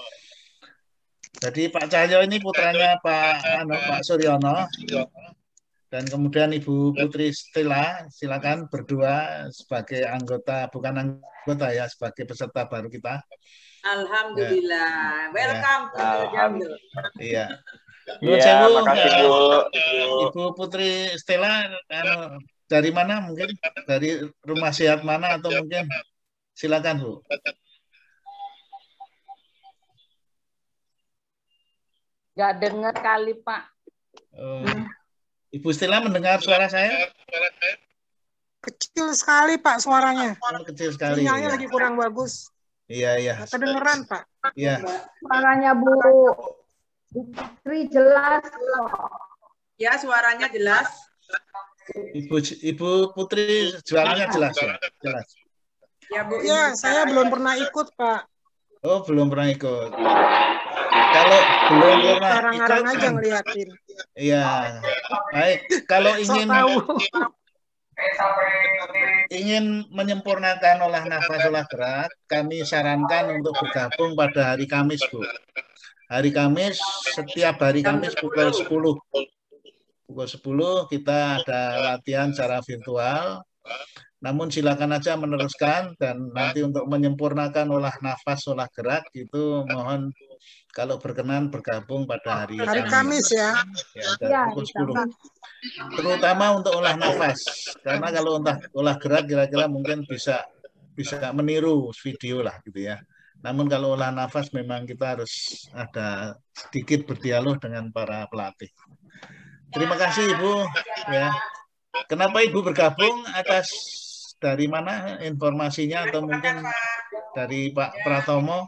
Speaker 11: Jadi Pak Cahyo ini putranya Pak ano, Pak Suryono. Dan kemudian Ibu Putri Stella, silakan berdua sebagai anggota, bukan anggota ya, sebagai peserta baru kita.
Speaker 1: Alhamdulillah. Ya. Welcome to
Speaker 3: Alhamdulillah.
Speaker 11: Iya.
Speaker 3: Iya, makasih Bu.
Speaker 11: Ibu Putri Stella ano, dari mana mungkin? Dari rumah sehat mana atau mungkin? Silakan Bu.
Speaker 5: Gak dengar kali Pak.
Speaker 11: Oh. Ibu Stella mendengar suara saya?
Speaker 9: Kecil kecil sekali Pak suaranya.
Speaker 11: Oh, kecil sekali.
Speaker 9: Sinyalnya
Speaker 11: Ya.
Speaker 9: lagi kurang bagus.
Speaker 11: Iya, iya.
Speaker 9: Nggak kedengeran Pak.
Speaker 11: Iya.
Speaker 5: Suaranya Bu Putri jelas kok.
Speaker 1: Ya, suaranya jelas.
Speaker 11: Ibu Ibu Putri jualannya jelas ya, jelas.
Speaker 1: Ya, Bu.
Speaker 9: Iya, saya belum pernah ikut Pak.
Speaker 11: Oh, belum pernah ikut. Kalau belum pernah
Speaker 9: Ngarang-ngarang
Speaker 11: ikut,
Speaker 9: aja ngeliatin.
Speaker 11: iya. Baik, kalau
Speaker 9: Sok
Speaker 11: ingin
Speaker 9: tahu.
Speaker 11: ingin menyempurnakan olah nafas olah gerak, kami sarankan untuk bergabung pada hari Kamis, Bu. Hari Kamis, setiap hari Kamis pukul sepuluh. Pukul sepuluh kita ada latihan secara virtual. Namun silakan aja meneruskan, dan nanti untuk menyempurnakan olah nafas, olah gerak itu mohon kalau berkenan bergabung pada hari,
Speaker 9: Hari Kamis ya.
Speaker 11: Ya, ada pukul sepuluh. Terutama untuk olah nafas, karena kalau untuk olah gerak kira-kira mungkin bisa bisa meniru video lah gitu ya. Namun kalau olah nafas memang kita harus ada sedikit berdialog dengan para pelatih. Terima kasih Ibu ya. Kenapa Ibu bergabung, atas dari mana informasinya, atau mungkin dari Pak Pratomo?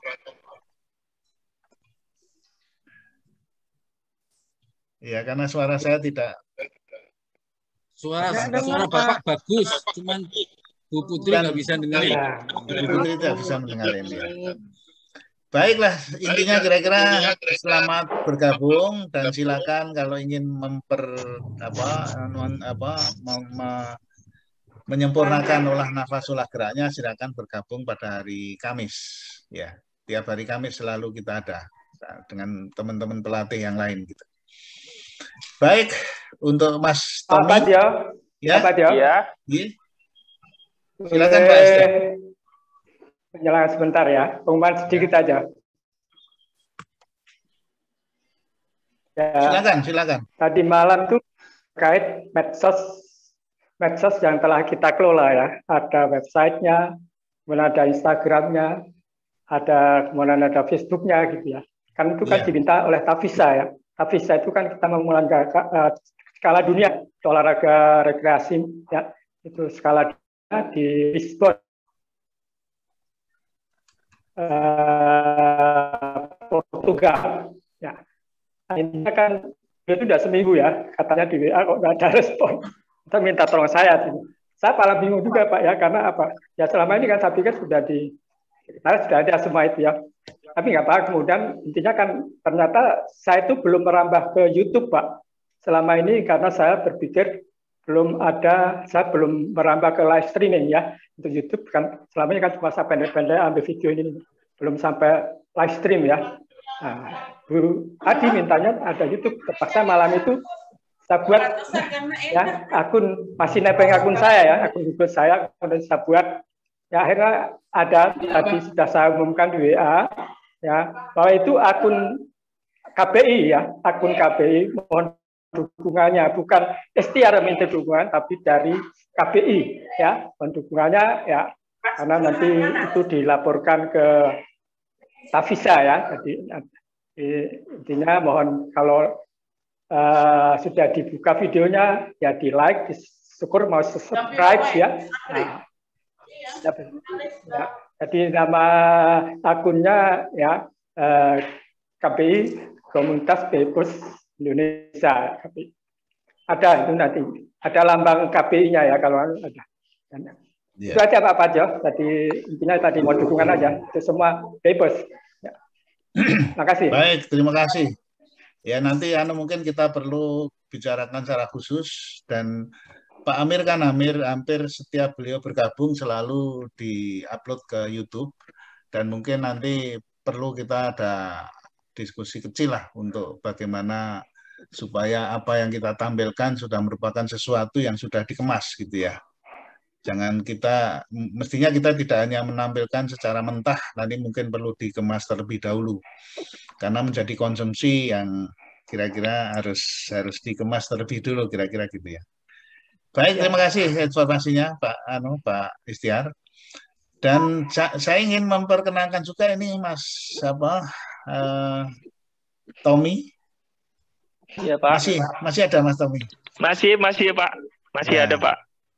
Speaker 11: Ya, karena suara saya tidak.
Speaker 10: Suara suara Bapak bagus, cuman Bu Putri nggak bisa dengerin.
Speaker 11: Bu Putri tidak bisa mendengarin ya. Baiklah, intinya kira-kira selamat bergabung, dan silakan kalau ingin memper apa apa mem, menyempurnakan olah nafas olah geraknya, silakan bergabung pada hari Kamis ya. Tiap hari Kamis selalu kita ada dengan teman-teman pelatih yang lain gitu. Baik, untuk Mas Tommy.
Speaker 3: Apa dia?
Speaker 11: Ya.
Speaker 3: Apa dia? Ya.
Speaker 11: Silakan Pak Esther.
Speaker 3: Penjelasan sebentar ya, pengumuman sedikit ya. aja. Ya,
Speaker 11: silakan, silakan.
Speaker 3: Tadi malam tuh terkait medsos, medsos yang telah kita kelola ya. Ada websitenya, kemudian ada Instagramnya, ada kemudian ada Facebooknya gitu ya. Kan itu kan yeah. diminta oleh Tavisa ya. Tavisa itu kan kita memulai uh, skala dunia olahraga rekreasi ya, itu skala dunia di Lisbon. Uh, Portugal ya, ini kan itu sudah seminggu ya, katanya di W A kok nggak ada respon. Kita minta tolong saya, saya malah bingung juga Pak ya, karena apa ya, selama ini kan saya pikir sudah di nah, sudah ada semua itu ya, tapi nggak apa, kemudian intinya kan ternyata saya itu belum merambah ke YouTube Pak selama ini, karena saya berpikir belum ada, saya belum merambah ke live streaming ya untuk YouTube kan, selama ini kan cuma saya pendek-pendek ambil video ini, belum sampai live stream ya. Nah, Bu Adi mintanya ada YouTube, terpaksa malam itu saya buat ya akun, masih nebeng akun saya ya, akun Google saya, kemudian saya buat ya, akhirnya ada tadi sudah saya umumkan di W A ya, bahwa itu akun K B I ya, akun K B I, mohon dukungannya, bukan ikhtiar minta dukungan, tapi dari K B I ya, dukungannya ya, karena nanti itu dilaporkan ke Tavisa ya. Jadi intinya mohon kalau uh, sudah dibuka videonya ya di like, di syukur mau subscribe ya. Nah, ya. Jadi nama akunnya ya uh, K B I Komunitas Bebus Indonesia. Ada itu nanti, ada lambang K B I-nya ya kalau ada. Yeah. Itu aja Pak Pajo. Tadi intinya tadi mau dukungan aja. Itu semua bebas. Ya. Terima kasih.
Speaker 11: Baik, terima kasih. Ya nanti anu mungkin kita perlu bicarakan secara khusus, dan Pak Amir kan Amir hampir setiap beliau bergabung selalu di-upload ke YouTube, dan mungkin nanti perlu kita ada diskusi kecil lah untuk bagaimana supaya apa yang kita tampilkan sudah merupakan sesuatu yang sudah dikemas gitu ya. Jangan kita, mestinya kita tidak hanya menampilkan secara mentah, nanti mungkin perlu dikemas terlebih dahulu. Karena menjadi konsumsi yang kira-kira harus harus dikemas terlebih dulu, kira-kira gitu ya. Baik, terima kasih informasinya Pak Anu, Pak Istiar. Dan saya ingin memperkenalkan juga ini Mas apa uh, Tommy.
Speaker 12: Iya Pak.
Speaker 11: Masih masih ada Mas Tommy.
Speaker 12: Masih masih Pak. Masih
Speaker 11: ya.
Speaker 12: ada Pak.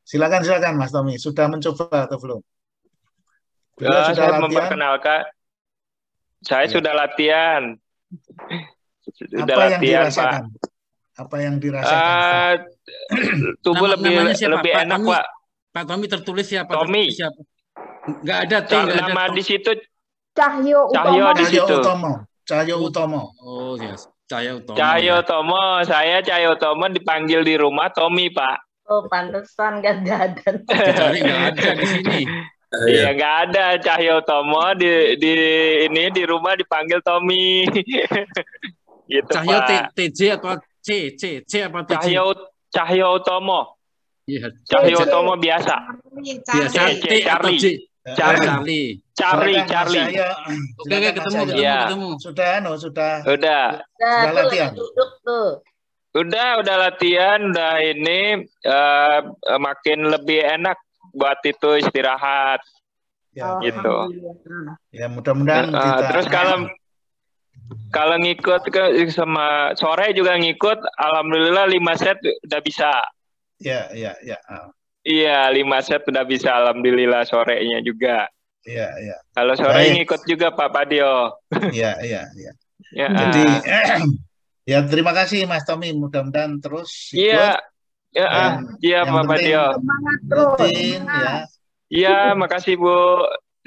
Speaker 11: Silakan, silakan Mas Tommy. Sudah mencoba atau belum? Beliau
Speaker 12: Uh,
Speaker 11: sudah
Speaker 12: saya
Speaker 11: latihan?
Speaker 12: memperkenalkan. Saya
Speaker 11: Ya.
Speaker 12: sudah latihan. Sudah
Speaker 11: Apa yang
Speaker 12: latihan,
Speaker 11: dirasakan?
Speaker 12: Pak.
Speaker 11: Apa yang dirasakan?
Speaker 12: Uh, tubuh
Speaker 10: Nama,
Speaker 12: lebih
Speaker 10: namanya siapa?
Speaker 12: lebih
Speaker 10: Pak
Speaker 12: enak,
Speaker 10: Tommy,
Speaker 12: Pak.
Speaker 10: Pak Tommy tertulis siapa?
Speaker 12: Tommy.
Speaker 10: Tertulis siapa? Nggak ada T,
Speaker 12: Ca-
Speaker 10: nggak ada
Speaker 12: Nama
Speaker 10: Tom.
Speaker 12: di situ
Speaker 5: Cahyo
Speaker 12: Cahyo
Speaker 5: Utomo.
Speaker 12: di
Speaker 11: Cahyo
Speaker 12: situ.
Speaker 11: Utomo. Cahyo Utomo.
Speaker 10: Oh, yes. Cahyo Utomo.
Speaker 12: Cahyo
Speaker 10: Ya.
Speaker 12: Tomo, saya Cahyo Tomo dipanggil di rumah Tommy, Pak.
Speaker 13: Oh, pantesan nggak ada.
Speaker 10: Dicari nggak ada di sini.
Speaker 12: Iya, nggak ada Cahyo Tomo di di ini di rumah dipanggil Tommy. Gitu,
Speaker 10: Cahyo T,
Speaker 12: Pak.
Speaker 10: TJ atau C, C, C apa T J?
Speaker 12: Cahyo Cahyo Tomo.
Speaker 10: Iya.
Speaker 12: Cahyo Tomo biasa.
Speaker 10: Biasa
Speaker 12: C,
Speaker 10: T
Speaker 12: C,
Speaker 10: atau
Speaker 12: Charlie.
Speaker 10: J?
Speaker 12: Charlie.
Speaker 10: Charlie.
Speaker 12: Charlie,
Speaker 11: Silakan, Mas
Speaker 12: Charlie.
Speaker 11: Cahyo.
Speaker 10: Oke, oke,
Speaker 11: Silakan, Mas
Speaker 10: ketemu,
Speaker 11: Cahyo.
Speaker 10: ketemu,
Speaker 12: Iya.
Speaker 10: ketemu.
Speaker 11: Sudah, no, sudah.
Speaker 12: Udah.
Speaker 13: Nah,
Speaker 11: Sudah
Speaker 13: tuh
Speaker 11: latihan.
Speaker 13: lagi duduk tuh.
Speaker 12: Udah, udah latihan, udah ini eh, makin lebih enak buat itu istirahat
Speaker 11: Ya,
Speaker 12: gitu.
Speaker 11: ya mudah-mudahan
Speaker 12: Eh,
Speaker 11: kita.
Speaker 12: terus kalau kalau ngikut ke sama sore juga ngikut, alhamdulillah lima set udah bisa.
Speaker 11: Ya, ya, ya. Ah.
Speaker 12: Iya, lima set udah bisa, alhamdulillah sorenya juga.
Speaker 11: Ya, ya.
Speaker 12: Kalau sore
Speaker 11: Baik.
Speaker 12: ngikut juga Pak Padio.
Speaker 11: Ya, ya, ya.
Speaker 12: Ya,
Speaker 11: Jadi
Speaker 12: ah.
Speaker 11: ya terima kasih Mas Tommy, mudah-mudahan terus ikut.
Speaker 12: Iya, ya, ah.
Speaker 11: Dan
Speaker 12: Iya
Speaker 11: yang
Speaker 12: Pak
Speaker 11: penting
Speaker 12: Padio.
Speaker 5: Semangat terus.
Speaker 11: rutin ya.
Speaker 12: Iya, makasih Bu.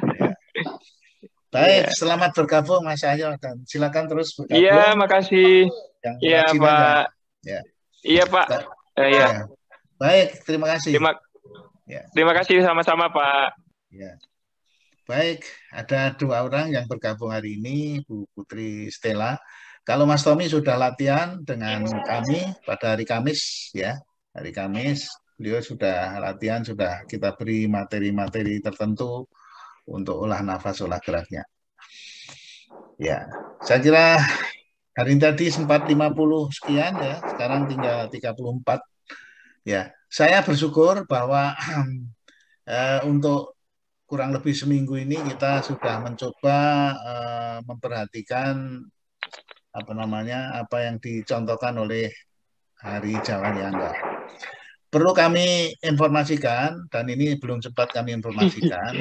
Speaker 11: Baik,
Speaker 12: Iya.
Speaker 11: selamat bergabung Mas Cahyo dan silakan terus bergabung.
Speaker 12: Iya, makasih.
Speaker 11: Yang
Speaker 12: Iya
Speaker 11: rajin
Speaker 12: Pak.
Speaker 11: aja. Ya.
Speaker 12: Iya Pak. Eh, iya.
Speaker 11: Ya. Baik, terima kasih.
Speaker 12: Terima,
Speaker 11: Ya.
Speaker 12: terima kasih sama-sama Pak.
Speaker 11: Ya. Baik, ada dua orang yang bergabung hari ini, Bu Putri Stella. Kalau Mas Tommy sudah latihan dengan kami pada hari Kamis, ya, hari Kamis, beliau sudah latihan, sudah kita beri materi-materi tertentu untuk olah nafas, olah geraknya. Ya, saya kira hari ini tadi sempat lima puluh sekian, ya, sekarang tinggal tiga puluh empat. Ya, saya bersyukur bahwa eh, untuk kurang lebih seminggu ini kita sudah mencoba uh, memperhatikan apa namanya apa yang dicontohkan oleh Hari Jawa Yangga. Perlu kami informasikan dan ini belum sempat kami informasikan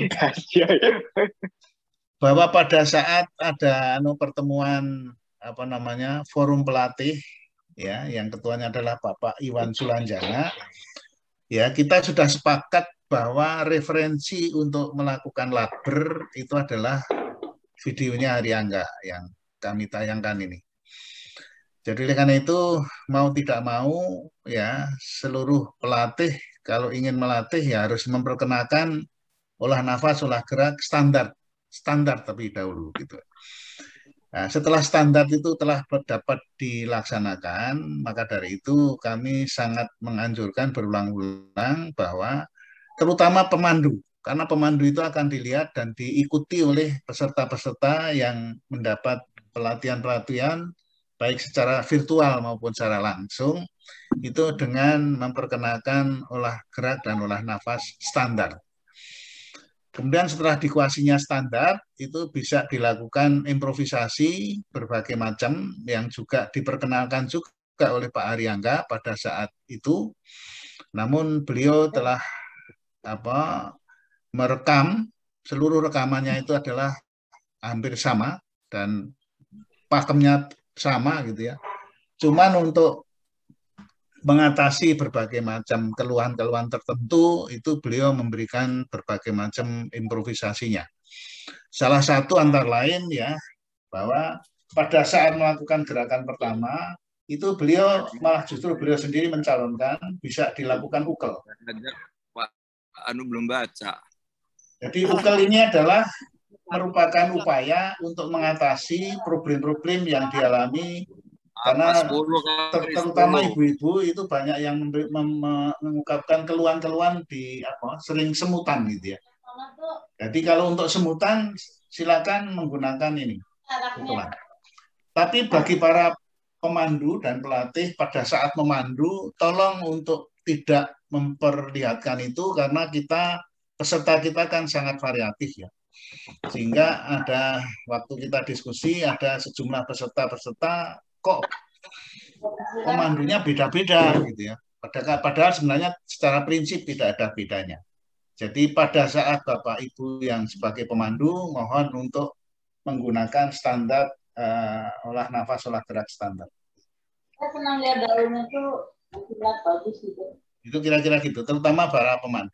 Speaker 11: bahwa pada saat ada anu pertemuan apa namanya forum pelatih ya yang ketuanya adalah Bapak Iwan Sulanjana ya kita sudah sepakat bahwa referensi untuk melakukan labber itu adalah videonya Hari Angga yang kami tayangkan ini. Jadi karena itu mau tidak mau ya seluruh pelatih kalau ingin melatih ya harus memperkenalkan olah nafas, olah gerak standar standar tapi dahulu gitu. Nah, setelah standar itu telah dapat dilaksanakan, maka dari itu kami sangat menganjurkan berulang-ulang bahwa terutama pemandu, karena pemandu itu akan dilihat dan diikuti oleh peserta-peserta yang mendapat pelatihan-pelatihan baik secara virtual maupun secara langsung, itu dengan memperkenalkan olah gerak dan olah nafas standar. Kemudian setelah dikuasinya standar, itu bisa dilakukan improvisasi berbagai macam yang juga diperkenalkan juga oleh Pak Haryangga pada saat itu. Namun beliau telah apa merekam seluruh rekamannya itu adalah hampir sama dan pakemnya sama gitu ya. Cuman untuk mengatasi berbagai macam keluhan-keluhan tertentu itu beliau memberikan berbagai macam improvisasinya. Salah satu antara lain ya bahwa pada saat melakukan gerakan pertama itu beliau malah justru beliau sendiri mencalonkan bisa dilakukan ukel.
Speaker 2: Pak Anu belum baca.
Speaker 11: Jadi ukel ini adalah merupakan upaya untuk mengatasi problem-problem yang dialami karena ter terutama ibu-ibu itu banyak yang mengungkapkan keluhan-keluhan di apa sering semutan gitu ya. Jadi kalau untuk semutan silakan menggunakan ini ukelan. Tapi bagi para pemandu dan pelatih pada saat memandu tolong untuk tidak memperlihatkan itu karena kita peserta kita kan sangat variatif ya. Sehingga ada waktu kita diskusi ada sejumlah peserta-peserta kok pemandunya beda-beda gitu ya. Padahal, padahal sebenarnya secara prinsip tidak ada bedanya. Jadi pada saat Bapak Ibu yang sebagai pemandu mohon untuk menggunakan standar uh, olah nafas, olah gerak standar.
Speaker 13: Saya senang lihat daunnya tuh bagus gitu.
Speaker 11: Itu kira-kira gitu, terutama para pemandu.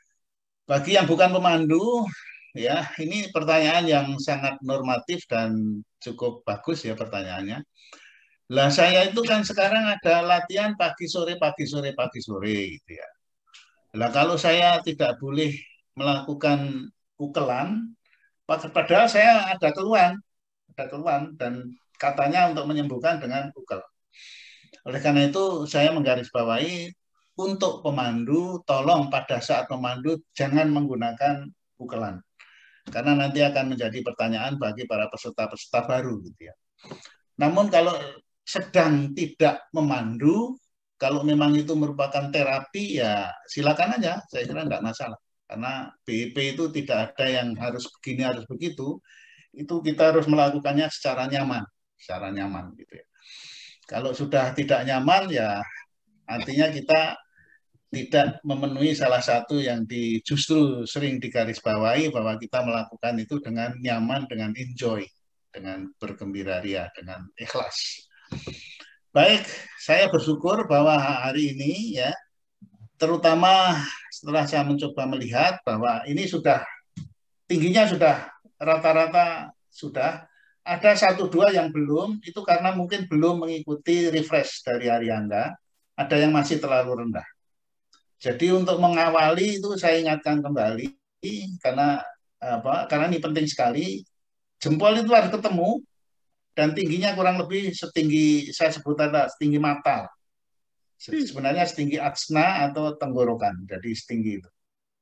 Speaker 11: Bagi yang bukan pemandu, ya ini pertanyaan yang sangat normatif dan cukup bagus ya pertanyaannya. Lah saya itu kan sekarang ada latihan pagi sore pagi sore pagi sore gitu ya. Lah kalau saya tidak boleh melakukan pukelan, padahal saya ada keluhan, ada keluhan dan katanya untuk menyembuhkan dengan pukel. Oleh karena itu saya menggarisbawahi untuk pemandu, tolong pada saat memandu jangan menggunakan pukelan. Karena nanti akan menjadi pertanyaan bagi para peserta-peserta baru gitu ya. Namun kalau sedang tidak memandu, kalau memang itu merupakan terapi ya silakan aja, saya kira enggak masalah. Karena B E P itu tidak ada yang harus begini harus begitu, itu kita harus melakukannya secara nyaman, secara nyaman gitu ya. Kalau sudah tidak nyaman ya artinya kita tidak memenuhi salah satu yang di, justru sering digarisbawahi bahwa kita melakukan itu dengan nyaman, dengan enjoy, dengan bergembira ria, dengan ikhlas. Baik, saya bersyukur bahwa hari ini ya, terutama setelah saya mencoba melihat bahwa ini sudah tingginya sudah rata-rata sudah, ada satu dua yang belum, itu karena mungkin belum mengikuti refresh dari Ariangga, ada yang masih terlalu rendah. Jadi untuk mengawali itu saya ingatkan kembali karena apa? Karena ini penting sekali. Jempol itu harus ketemu dan tingginya kurang lebih setinggi saya sebut tadi setinggi mata. Sebenarnya setinggi aksna atau tenggorokan. Jadi setinggi itu.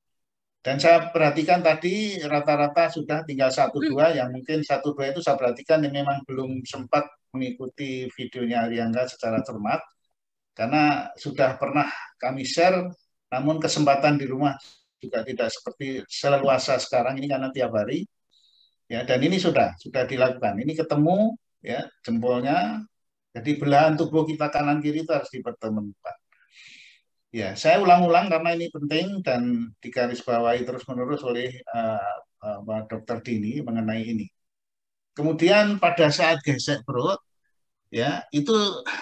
Speaker 11: Dan saya perhatikan tadi rata-rata sudah tinggal satu dua yang mungkin satu dua itu saya perhatikan yang memang belum sempat mengikuti videonya Ariangga secara cermat karena sudah pernah kami share. Namun kesempatan di rumah juga tidak seperti seleluasa sekarang ini karena tiap hari. Ya, dan ini sudah sudah dilakukan. Ini ketemu ya jempolnya. Jadi belahan tubuh kita kanan kiri itu harus dipertemukan. Ya, saya ulang-ulang karena ini penting dan digarisbawahi terus-menerus oleh uh, uh, Dokter Dini mengenai ini. Kemudian pada saat gesek perut ya itu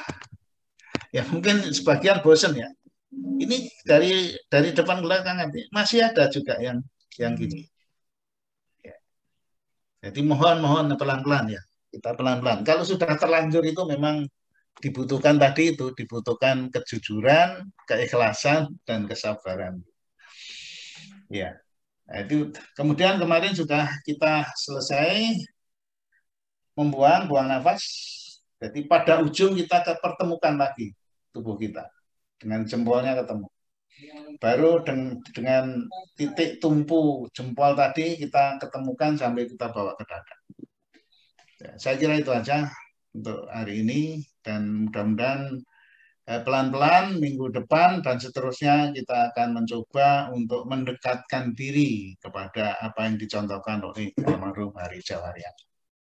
Speaker 11: ya mungkin sebagian bosan ya. Ini dari dari depan belakang nanti masih ada juga yang yang gini. Ya. Jadi mohon-mohon pelan-pelan ya, kita pelan-pelan. Kalau sudah terlanjur itu memang dibutuhkan tadi itu dibutuhkan kejujuran, keikhlasan dan kesabaran. Ya. Nah, itu kemudian kemarin sudah kita selesai membuang, buang nafas. Jadi pada ujung kita pertemukan lagi tubuh kita. Dengan jempolnya ketemu. Baru dengan, dengan titik tumpu jempol tadi kita ketemukan sampai kita bawa ke dada. Ya, saya kira itu aja untuk hari ini dan mudah-mudahan eh, pelan-pelan minggu depan dan seterusnya kita akan mencoba untuk mendekatkan diri kepada apa yang dicontohkan oleh almarhum Hari Jawarian.